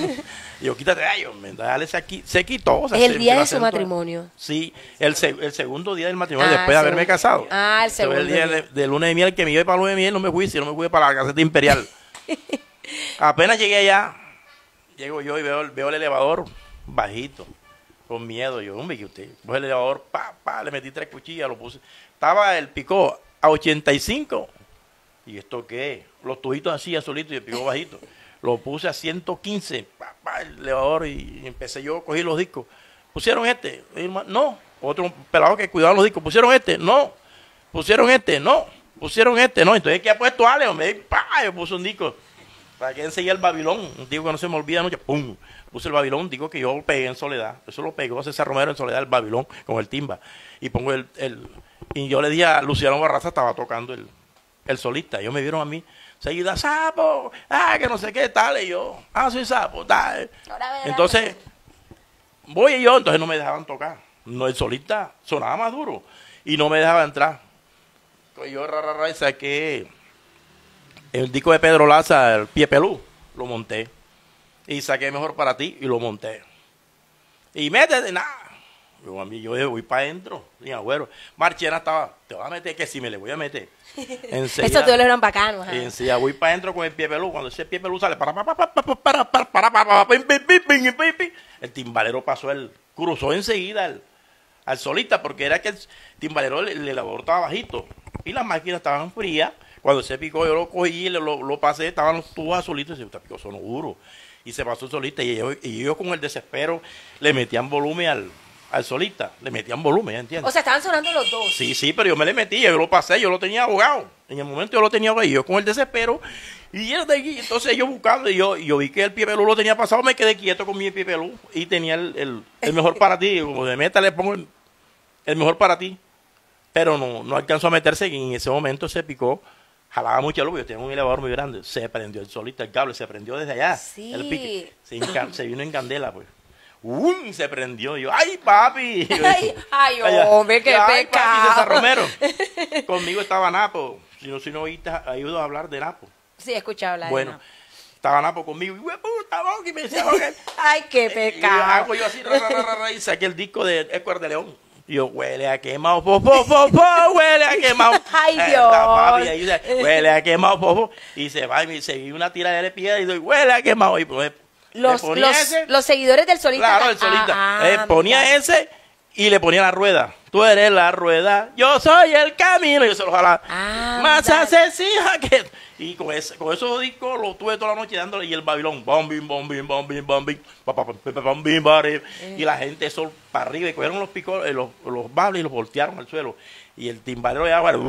Y yo, quítate, ay, hombre. Entonces Ale se, qui- se quitó. o sea, Es el se- día se de la su sentó. matrimonio. Sí, el, se- el segundo día del matrimonio, Ah, después de el haberme segundo. casado. Ah, el Ese fue segundo el día día. de, de luna de miel, que me iba para luna de miel, no me fui, si no me fui para la caseta imperial. Apenas llegué allá, llego yo y veo, veo el elevador bajito, con miedo. Yo, hombre, que usted, coge el elevador, pa, pa, le metí tres cuchillas, lo puse. Estaba el picó a ochenta y cinco. ¿Y esto qué? Los tubitos así, azulitos y el picó bajito. Lo puse a ciento quince, pa, pa, el elevador, y empecé yo a coger los discos. ¿Pusieron este? Y el ma- No. Otro pelado que cuidaba los discos. ¿Pusieron este? No. ¿Pusieron este? No. ¿Pusieron este? No. Entonces, ¿qué ha puesto Ale? Hombre, pa, yo puse un disco. Para que enseguida el Babilón, un disco que no se me olvida noche, pum, puse el Babilón, un disco que yo pegué en Soledad. Eso lo pegó César Romero en Soledad, el Babilón, con el timba. Y pongo el, el y yo le dije a Luciano Barraza, estaba tocando el, el solista. Ellos me vieron a mí, seguida, sapo, ah, que no sé qué, tal, y yo, ah, soy sapo, tal. Ahora verás. Entonces, voy yo, entonces no me dejaban tocar. No, el solista sonaba más duro y no me dejaba entrar. Entonces yo, ra, ra, ra, y saqué el disco de Pedro Laza, el Pie Pelú, lo monté. Y saqué Mejor para ti y lo monté. Y métete, nada. Yo, a mí, yo voy para adentro, mi agüero. Marchena estaba, te vas a meter, que sí me le voy a meter. Enseguida- Esos duelos eran bacanos. ajá. y enseguida voy para adentro con el pie pelú. Cuando ese pie pelú sale, para, para, para, para, para, para, para, para, para, pim, pim, pim, pim, pim, pim. El timbalero pasó, el cruzó enseguida al, al solista, porque era que el timbalero, el, el elevador estaba bajito y las máquinas estaban frías. Cuando se picó, yo lo cogí y lo, lo, lo pasé, estaban los tubos azulitos y se picó, sonó duro. Y se pasó el solista y ellos, y ellos con el desespero le metían volumen al, al solista, le metían volumen, ¿ya entiendes? O sea, estaban sonando los dos. Sí, sí, pero yo me le metí, yo lo pasé, yo lo tenía ahogado. En el momento yo lo tenía ahogado y yo con el desespero. Y él de aquí, entonces yo buscando, y yo, y yo vi que el pie pelú lo tenía pasado, me quedé quieto con mi pie pelú y tenía el, el, el mejor para ti. Como de meta le pongo el, el mejor para ti. Pero no, no alcanzó a meterse y en ese momento se picó. Jalaba mucho luz, yo tenía un elevador muy grande. Se prendió el solista, el cable, se prendió desde allá. Sí. El pique. Se, enca- se vino en candela, pues. ¡Um! Se prendió. Y yo, ¡ay, papi! Y yo, Ay, ay, allá, hombre, qué ay, pecado. papi, César Romero. Conmigo estaba Napo. Si no, si no oíste, ayudo a hablar de Napo. Sí, he escuchado hablar. de Bueno, Napo. estaba Napo conmigo. Y, güey, puta, boca", y me decía, "Joder". Ay, qué Y yo pecado. hago yo así, ra, ra, ra, ra, ra, y saqué el disco de Edward de León. Y yo, huele a quemado, fofo, fofo, huele a quemado. Ay, Eh, Dios. la papi ahí dice, huele a quemado, fofo. Y se va y me seguí una tira de piedra y digo, huele a quemado. Y pues, le Los, ponía los, ese, los seguidores del solista. claro, el solista. Ah, Eh, ponía mira. ese y le ponía la rueda. Tú eres la rueda, yo soy el camino. Y yo se lo jalaba. Ah, Más dale. asesina que... Y con, ese, con esos discos lo tuve toda la noche dándole. Y el Babilón, bom, bim, bom, bim, bom, bim, bom, bim, pa, pa, pa, pa, pa, bom, bim, bari. Y la gente eso para arriba. Y cogieron los picos, eh, los, los bables y los voltearon al suelo. Y el timbalero ya, bueno,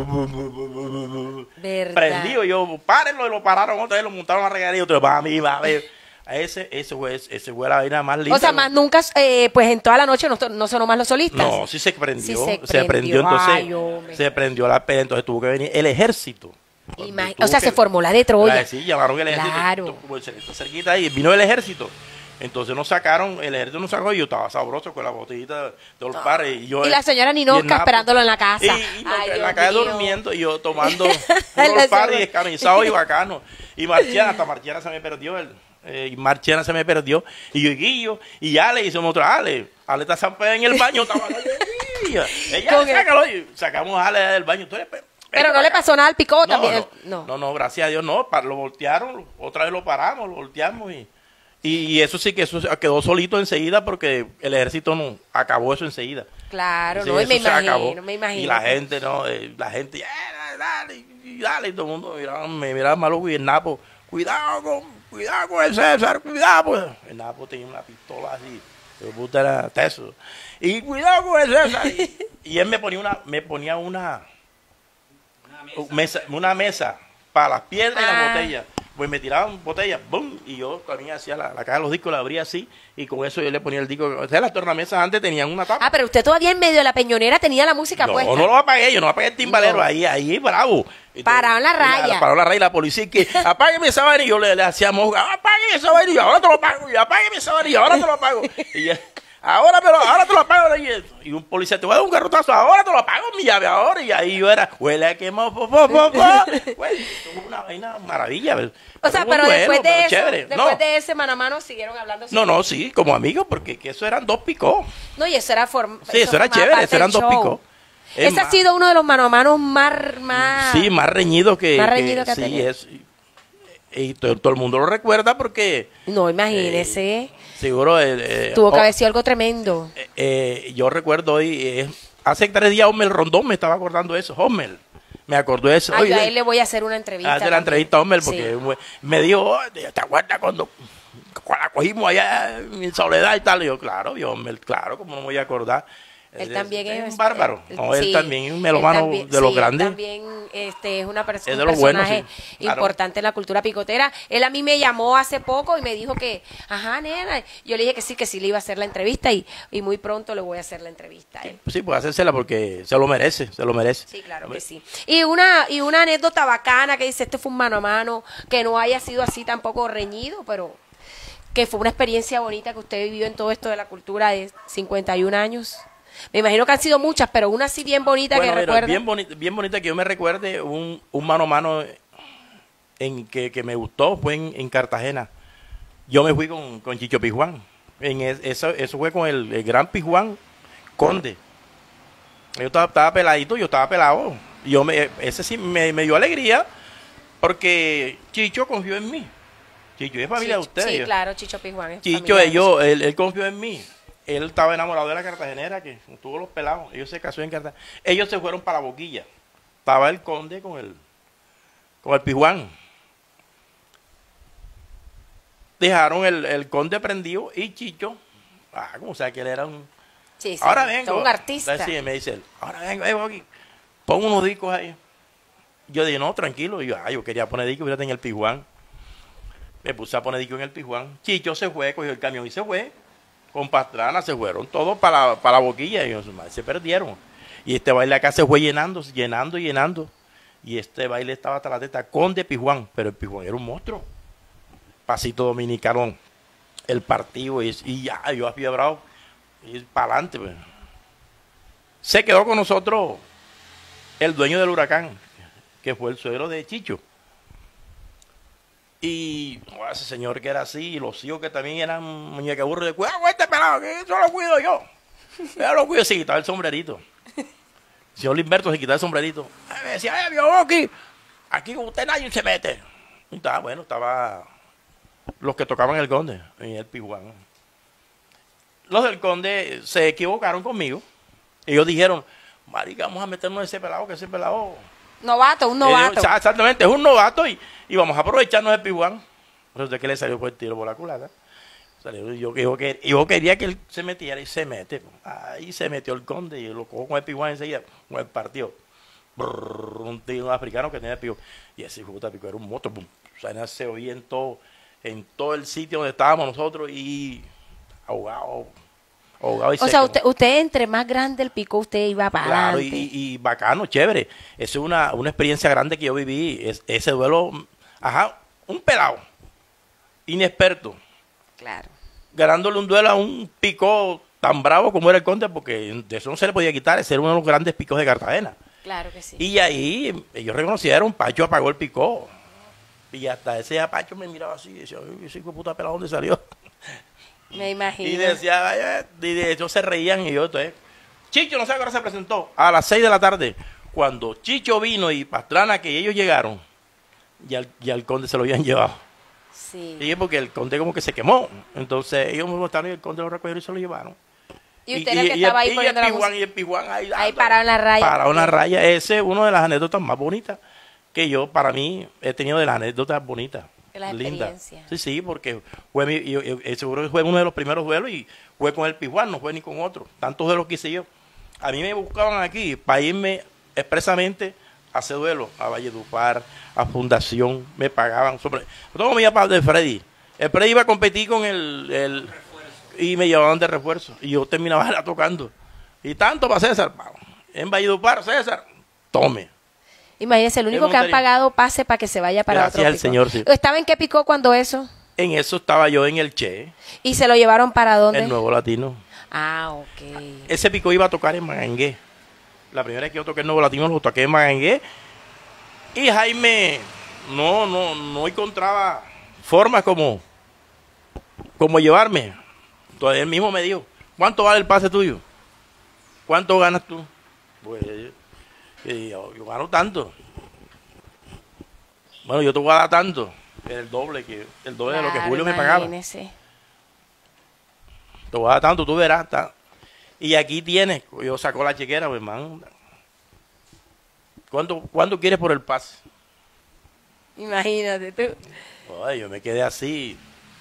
¿Verdad? prendido. Y yo, párenlo, y lo pararon otra vez, lo montaron a la regadera y otro, va a mí, va a ver. Ese, ese fue, ese fue la vaina más linda. O sea, más nunca, eh, pues en toda la noche no, no sonó más los solistas. No, sí se prendió. Sí se se, prendió, prendió. entonces. Ay, hombre. Se prendió la pena, entonces tuvo que venir el ejército. Imag- Tuvo o sea, que- se formó la de Troya. La- sí, llamaron el ejército. Claro. Pues, está cerquita ahí, vino el ejército. Entonces nos sacaron, el ejército nos sacó y yo estaba sabroso con la botellita de Olpar. Y, yo, Y la señora y el Ninoca napo. esperándolo en la casa. Y, y no, Ay, en Dios la calle mío. durmiendo y yo tomando La un Olpar y señora- descamisado y bacano. Y Marchiana, hasta Marchiana se me perdió el... Eh, y Marchiana se me perdió y yo y Guillo y Ale hicimos otro Ale Ale está zampada en el baño estaba ella Con el- sácalo y sacamos a Ale del baño. Tú eres pe- Pero no le pasó nada al picó no, también. no, No. no, no, gracias a Dios no, pa- lo voltearon, otra vez lo paramos, lo volteamos y, y, y eso sí que eso se- quedó solito enseguida porque el ejército no acabó eso enseguida. Claro, Sí, no, y eso me se imagino, acabó. me imagino. Y la gente, no, eh, la gente, eh, dale, y dale, y todo el mundo miraba, me miraba maluco y el Napo, cuidado con, cuidado con el César, cuidado, pues. El Napo tenía una pistola así, el puta era teso. Y cuidado con el César. Y, y él me ponía una, me ponía una, una mesa, una mesa para las piedras y Ah. las botellas. Pues me tiraban botellas, ¡bum! Y yo también hacía la, la caja de los discos, la abría así, y con eso yo le ponía el disco. O sea, las tornamesas antes tenían una tapa. Ah, pero usted todavía en medio de la peñonera tenía la música No, puesta. no lo apagué, yo no apagué el timbalero, No. ahí, ahí, bravo. Y Pararon la y raya. Paró la raya y la policía, que apágueme esa vaina, y yo le, le hacía moja, apágueme esa vaina, y ahora te lo pago, y apágueme esa vaina, y ahora te lo pago. Y ya, ahora, pero, ahora te lo pago. Y, y un policía, te voy a dar un garrotazo, ahora te lo pago, mi llave, ahora. Y ahí yo era, huele a quemado, po, po, po, po. Bueno, tuvo una vaina maravilla. ¿Ves? O sea, Fue un pero duelo, después de pero eso, chévere. después No, de ese mano a mano siguieron hablando. no, no, sí, como amigos, porque que eso eran dos picos. No, y eso era forma. Sí, eso era chévere, eso eran dos picos. Es Ese ha más- sido uno de los mano a mano más, más. Sí, más reñido que... Más reñido que ha sí, tenido. es. Y todo, todo el mundo lo recuerda porque No, imagínese. seguro... eh, eh, Tuvo que oh, haber sido algo tremendo. eh, eh, yo recuerdo hoy, eh, hace tres días Homer Rondón me estaba acordando de eso. Homer, me acordó de eso. Ay, yo a Oye, él le voy a hacer una entrevista. hace la también. entrevista a Homer porque Sí. me- me dijo, "Oh, ¿te acuerdas cuando, cuando la cogimos allá en Soledad y tal?" Y yo, claro, yo, Homer, claro, ¿cómo no me voy a acordar? Él también es, un bárbaro. él- No, él sí, también es un él melómano también- de los sí, él grandes. también este, es una persona, Es de un los buenos, personaje sí, claro. importante en la cultura picotera. Él a mí me llamó hace poco y me dijo que, ajá, nena. Yo le dije que sí, que sí le iba a hacer la entrevista y, y muy pronto le voy a hacer la entrevista a él. Sí, pues hacérsela porque se lo merece, se lo merece. Sí, claro que sí. Y una, y una anécdota bacana que dice, este fue un mano a mano, que no haya sido así tampoco reñido, pero que fue una experiencia bonita que usted vivió en todo esto de la cultura de cincuenta y un años. Me imagino que han sido muchas, pero una así bien bonita Bueno, que mira, recuerda. bien bonita, bien bonita que yo me recuerde un, un mano a mano en que, que me gustó fue en, en Cartagena. Yo me fui con, con Chicho Pijuán. En es- eso, eso fue con el, el gran Pijuán Conde. Yo estaba, estaba peladito, yo estaba pelado. Y Yo me, ese sí me, me dio alegría porque Chicho confió en mí. Chicho es familia de Chicho- ustedes. Sí, claro, Chicho Pijuán. es Chicho, familiar de ellos, él, él confió en mí. Él estaba enamorado de la cartagenera, que tuvo los pelados. Ellos se casó en Cartagena. Ellos se fueron para la Boquilla. Estaba el conde con el, con el Pijuán. Dejaron el, el conde prendido y Chicho, ah, como sea que él era un... Sí, sí, ahora vengo. un artista. Sí, me dice él, ahora vengo, vengo aquí. Pon unos discos ahí. Yo dije, no, tranquilo. Y yo, ah, yo quería poner discos, fíjate, en el Pijuán. Me puse a poner discos en el Pijuán. Chicho se fue, cogió el camión y se fue. Con Pastrana se fueron todos para, para la Boquilla y su madre, se perdieron. Y este baile acá se fue llenando, llenando y llenando. Y este baile estaba hasta la teta con de Pijuán, pero el Pijuán era un monstruo. Pasito dominicano, el partido y, y ya, yo afiebrado y para adelante. Pues. Se quedó con nosotros el dueño del Huracán, que fue el suegro de Chicho. Y oh, ese señor que era así, y los hijos que también eran muñeca burro, de cuidado con este pelado, que eso lo cuido yo. Yo lo cuido, se quitaba el sombrerito. El señor Limberto se quitaba el sombrerito. Ay, me decía, ay, viejo aquí, aquí con usted nadie se mete. Y estaba, bueno, estaba los que tocaban el Conde, en el Pijuán. Los del Conde se equivocaron conmigo, Ellos dijeron, marica, vamos a meternos ese pelado, que ese pelado... Novato, un Eh, novato. exactamente, es un novato y, y vamos a aprovecharnos de Pijuán. Entonces, que le salió por el tiro por la culata. Salió, yo, yo, yo, yo quería que él se metiera y se mete. Ahí se metió el conde y lo cojo con el Pijuán enseguida, con el partido. Brrr, un tío africano que tenía el pico. Y ese hijo de puta pico era un monstruo. O sea, se oía en todo, en todo el sitio donde estábamos nosotros y ahogado. ahogado y O sea, seco. usted, usted entre más grande el pico, usted iba para Claro, y, adelante. y bacano, chévere. Eso es una, una experiencia grande que yo viví. Es, ese duelo, ajá, un pelado, inexperto, Claro. ganándole un duelo a un pico tan bravo como era el conde, porque de eso no se le podía quitar, ese era uno de los grandes picos de Cartagena. Claro que sí. Y ahí ellos reconocieron, Pacho apagó el picó. Y hasta ese Pacho me miraba así y decía, "Uy, ese hijo de puta pelado, ¿dónde salió?" Me imagino. Y decía, "Vaya", y de hecho se reían y yo, entonces, Chicho, no sé a qué hora se presentó, a las seis de la tarde. Cuando Chicho vino y Pastrana, que ellos llegaron, ya, el- ya el conde se lo habían llevado. Sí. Y es porque el conde como que se quemó. Entonces ellos me botaron y el conde lo recogieron y se lo llevaron. Y usted era el que y estaba el- ahí y poniendo el la Pijuán, música. y el Pijuán ahí, Ahí dándole. parado en la raya. Parado en la raya. Ese es una de las anécdotas más bonitas que yo, para mí, he tenido de las anécdotas bonitas. De las lindas. experiencias. Sí, sí, porque fue mi, yo- yo- eh, seguro que fue uno de los primeros duelos y fue con el Pijuán, no fue ni con otro. Tantos duelos que hice yo. A mí me buscaban aquí para irme expresamente a hacer duelo, a Valledupar, a Fundación, me pagaban. Sobre, todo me iba para de Freddy. El Freddy iba a competir con el, el y me llevaban de refuerzo. Y yo terminaba era tocando. Y tanto para César. En Valledupar, César, tome. Imagínese, el único Es que han montaña. pagado pase para que se vaya para Gracias otro al pico. Señor, sí. ¿Estaba en qué picó cuando eso? En eso estaba yo en el Che, ¿Y se lo llevaron para dónde? el Nuevo Latino. Ah, ok. Ese pico iba a tocar en Magangué. La primera vez que yo toqué el Nuevo Latino lo toqué en Magangué. Y Jaime no, no, no encontraba formas como, como llevarme. Entonces él mismo me dijo, ¿cuánto vale el pase tuyo? ¿Cuánto ganas tú? Pues y yo, yo gano tanto. Bueno, yo te voy a dar tanto. El doble, que, el doble de lo que Claro, Julio me pagaba. imagínese. Te voy a dar tanto, tú verás. ta- Y aquí tienes, yo saco la chequera, pues, man. ¿Cuánto, ¿Cuánto quieres por el pase? Imagínate tú. Ay, yo me quedé así.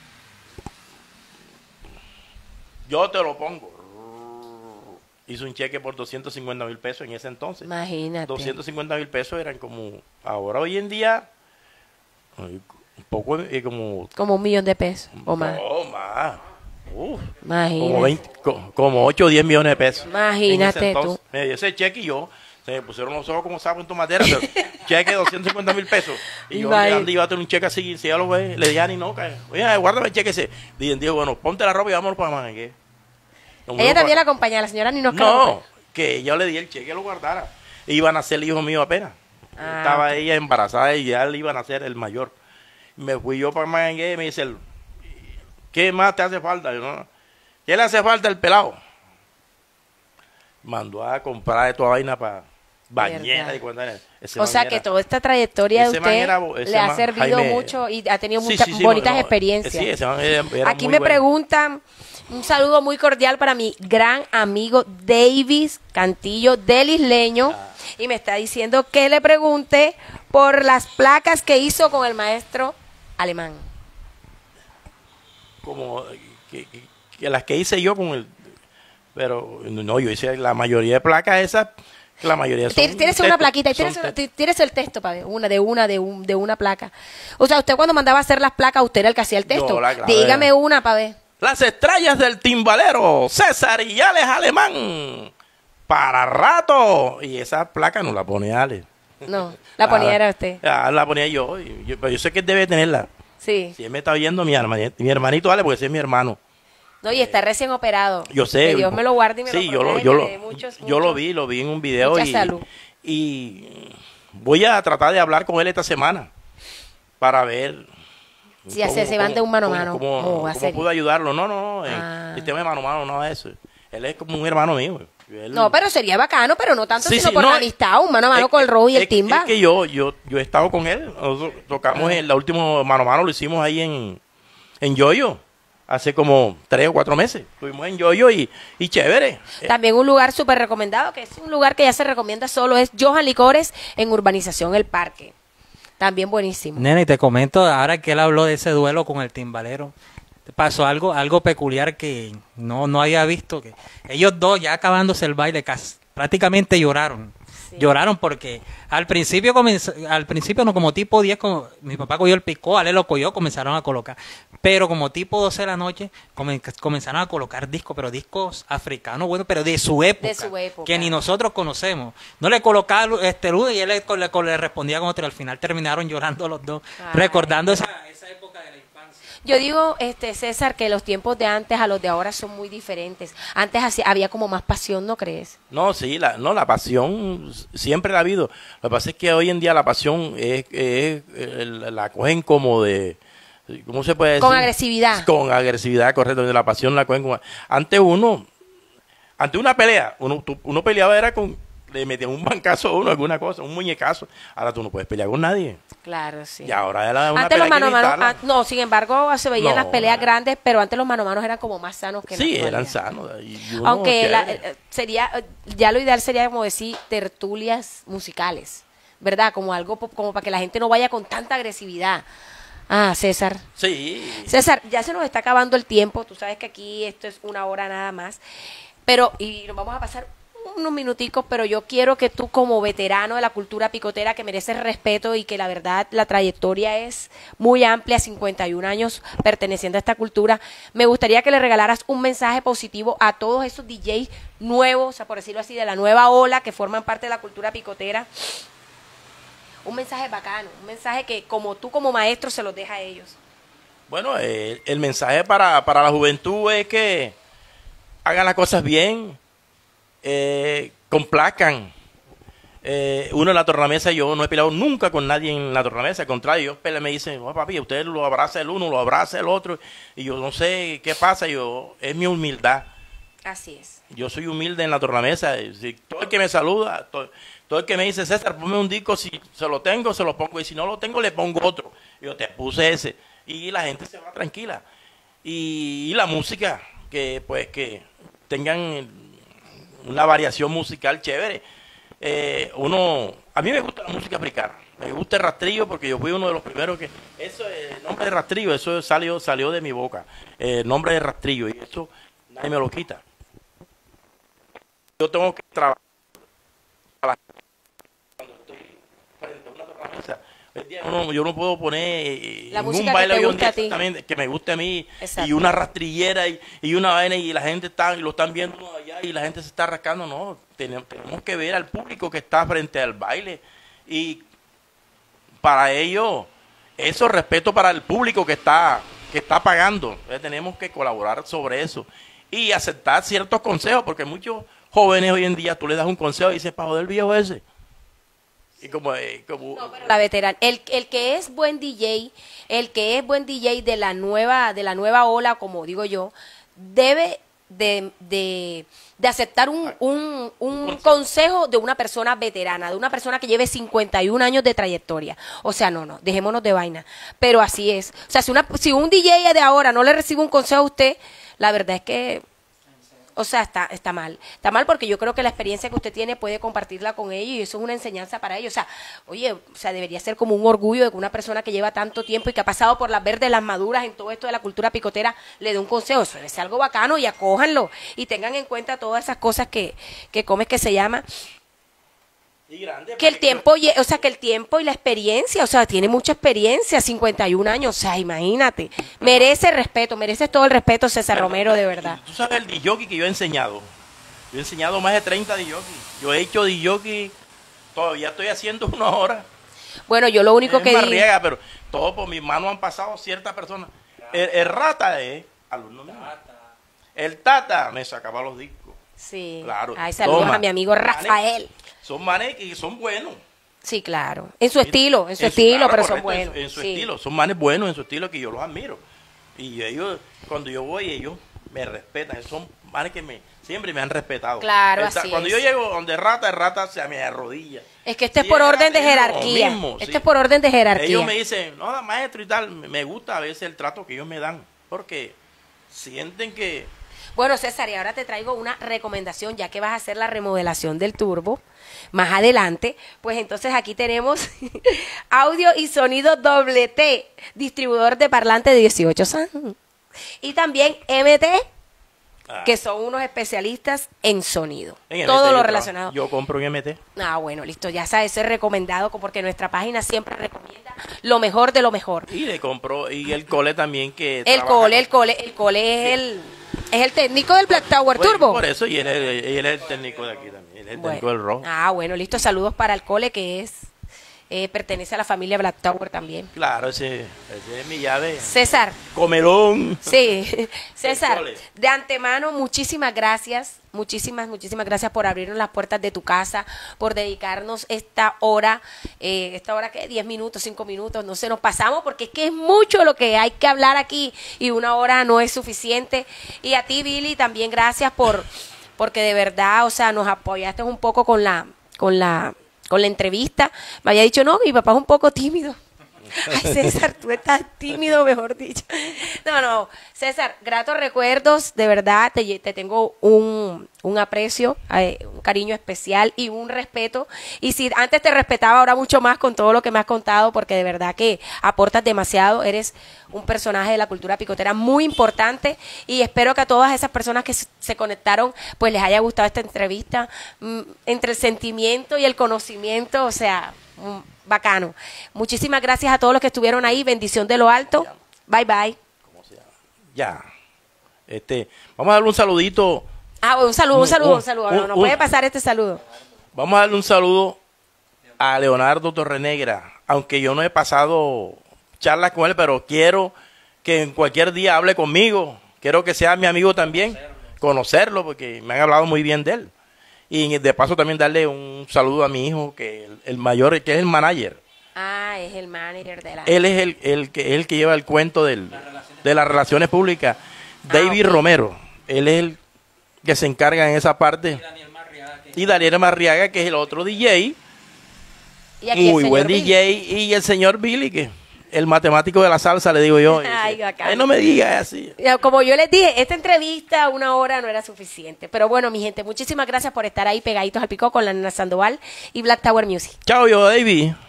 Yo te lo pongo. Hice un cheque por doscientos cincuenta mil pesos en ese entonces. Imagínate. doscientos cincuenta mil pesos eran como, ahora hoy en día, ay, un poco, eh, como, Como un millón de pesos o más. no, más. Uf. Imagínate. Como, veinte, co- como ocho o diez millones de pesos. Imagínate En ese tú. entonces, me dio ese cheque y yo, se me pusieron los ojos como sapo en tomatera, pero cheque de doscientos cincuenta mil pesos. Y yo, Imagínate. Andy, iba a tener un cheque así, si ya lo ve, le dije a ni no, cae. Oye, guárdame el cheque ese. Dije, dijo, bueno, ponte la ropa y vámonos para Mangue. Ella también la acompaña, la señora Nino No, que yo le di el cheque, lo guardara. Iban a ser el hijo mío apenas. Ah, Estaba ok. ella embarazada y ya le iban a ser el mayor. Me fui yo para Mangue y me dice, ¿qué más te hace falta? Yo, no, ¿qué le hace falta el pelado? Mandó a comprar toda vaina para bañera Verdad. y cuenta. Ese O man sea era- que toda esta trayectoria de ese man usted era bo- ese le ha man, servido Jaime- mucho y ha tenido Sí, muchas sí, sí, bonitas no, experiencias. Sí, ese man era- era Aquí muy me bueno. preguntan, un saludo muy cordial para mi gran amigo Davis Cantillo del Isleño. Ah. Y me está diciendo que le pregunte por las placas que hizo con el maestro alemán. Como que, que- que las que hice yo con el... Pero no, yo hice la mayoría de placas esas, que la mayoría son... Tienes una textos, plaquita y son tienes, textos. tienes el texto para ver, una de una de un, de una placa. O sea, usted cuando mandaba a hacer las placas, usted era el que hacía el texto. Yo la grabé. Dígame una para ver. Las estrellas del timbalero, César y Alex Alemán. Para rato. Y esa placa no la ponía Ale. No, la ponía Ah, era usted. ah, la ponía yo, y yo. Pero yo sé que él debe tenerla. Sí. Si él me está oyendo, mi, hermanito, mi hermanito Ale, porque ese es mi hermano. No, y está recién operado. Yo sé. Que Dios me lo guarde y me sí, lo yo lo, proteja y yo me lo, dé muchos- yo lo muchos- vi, lo vi en un video. mucha y, salud. y voy a tratar de hablar con él esta semana para ver Si se- se van de un mano a mano, cómo, o cómo a serie. puedo ayudarlo. No, no, no, en Ah. sistema de mano a mano, nada de eso. Él es como un hermano mío. Él- No, pero sería bacano, pero no tanto, Sí, sino sí, por no, la amistad, un mano a mano es- con el rojo y el es- timba. Es que yo, yo, yo he estado con él. Nosotros tocamos Ah. en la última mano a mano, lo hicimos ahí en, en Yoyo. hace como tres o cuatro meses. Estuvimos en Yoyo y, y chévere. También un lugar súper recomendado, que es un lugar que ya se recomienda solo, es Johan Licores en Urbanización El Parque. También buenísimo. Nene, y te comento, ahora que él habló de ese duelo con el timbalero, pasó algo algo peculiar que no, no había visto, que ellos dos ya acabándose el baile casi, prácticamente lloraron. Sí. Lloraron porque al principio comenzó, al principio no, como tipo diez, como, mi papá cogió el picó, Ale lo cogió, comenzaron a colocar. Pero como tipo doce de la noche come, comenzaron a colocar discos, pero discos africanos, bueno, pero de su época, de su época. Que ni nosotros conocemos. No le colocaba este luz y él le, le, le respondía con otro. Al final terminaron llorando los dos, ay, recordando esa, esa época de la infancia. Yo digo, este César, que los tiempos de antes a los de ahora son muy diferentes. Antes así, había como más pasión, ¿no crees? No, sí, la, no, la pasión siempre la ha habido. Lo que pasa es que hoy en día la pasión es, es, es la cogen como de, ¿cómo se puede decir? Con agresividad. Con agresividad, correcto. La pasión la cogen como... Antes uno, ante una pelea, uno, uno peleaba era con... le metían un bancazo a uno, alguna cosa, un muñecazo. Ahora tú no puedes pelear con nadie. Claro, sí. Y ahora era una antes pelea los mano que manos, no, sin embargo, se veían no, las peleas no. grandes, pero antes los mano manos eran como más sanos que sí, la eran sanos. Y uno, aunque la, eh, sería, ya lo ideal sería como decir tertulias musicales, ¿verdad? Como algo, como para que la gente no vaya con tanta agresividad. Ah, César. Sí. César, ya se nos está acabando el tiempo. Tú sabes que aquí esto es una hora nada más. Pero, y nos vamos a pasar unos minuticos, pero yo quiero que tú, como veterano de la cultura picotera, que mereces respeto y que la verdad la trayectoria es muy amplia, cincuenta y un años perteneciendo a esta cultura, me gustaría que le regalaras un mensaje positivo a todos esos D Js nuevos, o sea, por decirlo así, de la nueva ola que forman parte de la cultura picotera. Un mensaje bacano, un mensaje que como tú como maestro se los deja a ellos. Bueno, eh, el mensaje para, para la juventud es que hagan las cosas bien, eh, complazcan. Eh, uno en la tornamesa, yo no he peleado nunca con nadie en la tornamesa, al contrario, ellos pelean, me dicen, oh, papi, usted lo abraza el uno, lo abraza el otro, y yo no sé qué pasa, yo es mi humildad. Así es. Yo soy humilde en la tornamesa, si, todo el que me saluda, todo, todo el que me dice, César, ponme un disco, si se lo tengo, se lo pongo, y si no lo tengo, le pongo otro. Yo te puse ese, y la gente se va tranquila. Y, y la música, que pues que tengan una variación musical chévere. Eh, uno, a mí me gusta la música africana, me gusta el rastrillo porque yo fui uno de los primeros que, eso, el nombre de rastrillo, eso salió, salió de mi boca, el nombre de rastrillo, y eso nadie me lo quita. Yo tengo que trabajar cuando estoy frente a una tornamesa. Uno, yo no puedo poner la en música un baile que, te un guste día, a ti. que me guste a mí. Exacto. Y una rastrillera y, y una vaina y la gente está y lo están viendo allá y la gente se está rascando. No, tenemos, tenemos que ver al público que está frente al baile y para ello eso, respeto para el público que está que está pagando. Entonces, tenemos que colaborar sobre eso y aceptar ciertos consejos, porque muchos jóvenes hoy en día tú le das un consejo y dices, para joder el viejo ese. Y como, eh, como no, pero la veterana, el, el que es buen D J, el que es buen D J de la nueva, de la nueva ola, como digo yo, debe de, de, de aceptar un, un, un consejo de una persona veterana, de una persona que lleve cincuenta y un años de trayectoria. O sea, no, no, dejémonos de vaina. Pero así es. O sea, si, una, si un D J de ahora no le recibe un consejo a usted, la verdad es que... O sea, está, está mal. Está mal porque yo creo que la experiencia que usted tiene puede compartirla con ellos y eso es una enseñanza para ellos. O sea, oye, o sea, debería ser como un orgullo de que una persona que lleva tanto tiempo y que ha pasado por las verdes, las maduras en todo esto de la cultura picotera le dé un consejo. Eso debe ser algo bacano y acójanlo y tengan en cuenta todas esas cosas que, que comes que se llama... Y grande, que el tiempo, o sea, que el tiempo y la experiencia, o sea, tiene mucha experiencia, cincuenta y un años, o sea, imagínate. Merece respeto, mereces todo el respeto, César Romero, de verdad. Tú sabes el D J que yo he enseñado. Yo he enseñado más de treinta D J. Yo he hecho D J, todavía estoy haciendo una hora. Bueno, yo lo único es que una di... riega, pero todo por mis manos han pasado ciertas personas. El, el Rata es alumno mío. El Tata me sacaba los discos. Sí. Claro. Ay, saludos Toma. a mi amigo Rafael. Son manes que son buenos. Sí, claro. En su estilo, en su En estilo, claro, pero correcto, son buenos. En, en su sí. estilo. Son manes buenos en su estilo que yo los admiro. Y ellos, cuando yo voy, ellos me respetan. Son manes que me siempre me han respetado. Claro, Esta, así Cuando es. yo llego donde Rata, el Rata se me arrodilla. Es que este es Y por él- orden de es lo jerarquía. mismo, Este sí. es por orden de jerarquía. Ellos me dicen, no, maestro y tal, me gusta a veces el trato que ellos me dan. Porque sienten que... Bueno, César, y ahora te traigo una recomendación, ya que vas a hacer la remodelación del turbo más adelante, pues entonces aquí tenemos audio y sonido doble T, distribuidor de parlante de dieciocho Sound. Y también M T, Ah. que son unos especialistas en sonido. En Todo M T lo yo relacionado. trabajo. Yo compro en M T. Ah, bueno, listo, ya sabes, eso es recomendado porque nuestra página siempre recomienda lo mejor de lo mejor. Y le compro, y el cole también que El trabaja cole, con- el cole, el cole es el, es el técnico del Black Tower Pues, Turbo. Por eso, y él, es- él es el técnico de aquí también, él es el técnico del rojo. Ah, bueno, listo, saludos para el cole que es, eh, pertenece a la familia Black Tower también. Claro, ese, ese es mi llave. César, Comelón. sí, César, cole. de antemano, muchísimas gracias, muchísimas, muchísimas gracias por abrirnos las puertas de tu casa, por dedicarnos esta hora, eh, esta hora que diez minutos, cinco minutos, no sé, nos pasamos porque es que es mucho lo que hay que hablar aquí y una hora no es suficiente. Y a ti, Billy, también gracias por, porque de verdad, o sea, nos apoyaste un poco con la, con la, con la entrevista. Me había dicho, no, mi papá es un poco tímido. Ay, César, tú estás tímido, mejor dicho. No, no, César, gratos recuerdos, de verdad, te, te tengo un, un aprecio, eh, un cariño especial y un respeto. Y si antes te respetaba, ahora mucho más con todo lo que me has contado, porque de verdad que aportas demasiado, eres un personaje de la cultura picotera muy importante y espero que a todas esas personas que se conectaron, pues les haya gustado esta entrevista, mm, entre el sentimiento y el conocimiento, o sea... Mm, bacano. Muchísimas gracias a todos los que estuvieron ahí. Bendición de lo alto. Bye, bye. Ya. Este, vamos a darle un saludito. Ah, un saludo, un Un- saludo, un un- saludo. un- No, no un- puede pasar este saludo. Vamos a darle un saludo a Leonardo Torrenegra. Aunque yo no he pasado charlas con él, pero quiero que en cualquier día hable conmigo. Quiero que sea mi amigo también. Conocerlo, porque me han hablado muy bien de él. Y de paso también darle un saludo a mi hijo, que el, el mayor, que es el manager. Ah, es el manager de la... Él es el, el que el que lleva el cuento del, de las relaciones públicas. David ok. Romero. Él es el que se encarga en esa parte. Y Daniel Marriaga, que es el otro D J. Y aquí el Muy señor buen Billy. D J. Y el señor Billy, que el matemático de la salsa, le digo yo. Ay, bacán. Ay, no me digas así. Ya, como yo les dije, esta entrevista, una hora no era suficiente. Pero bueno, mi gente, muchísimas gracias por estar ahí pegaditos al pico con la Nena Sandoval y Black Tower Music. Chao, yo, David.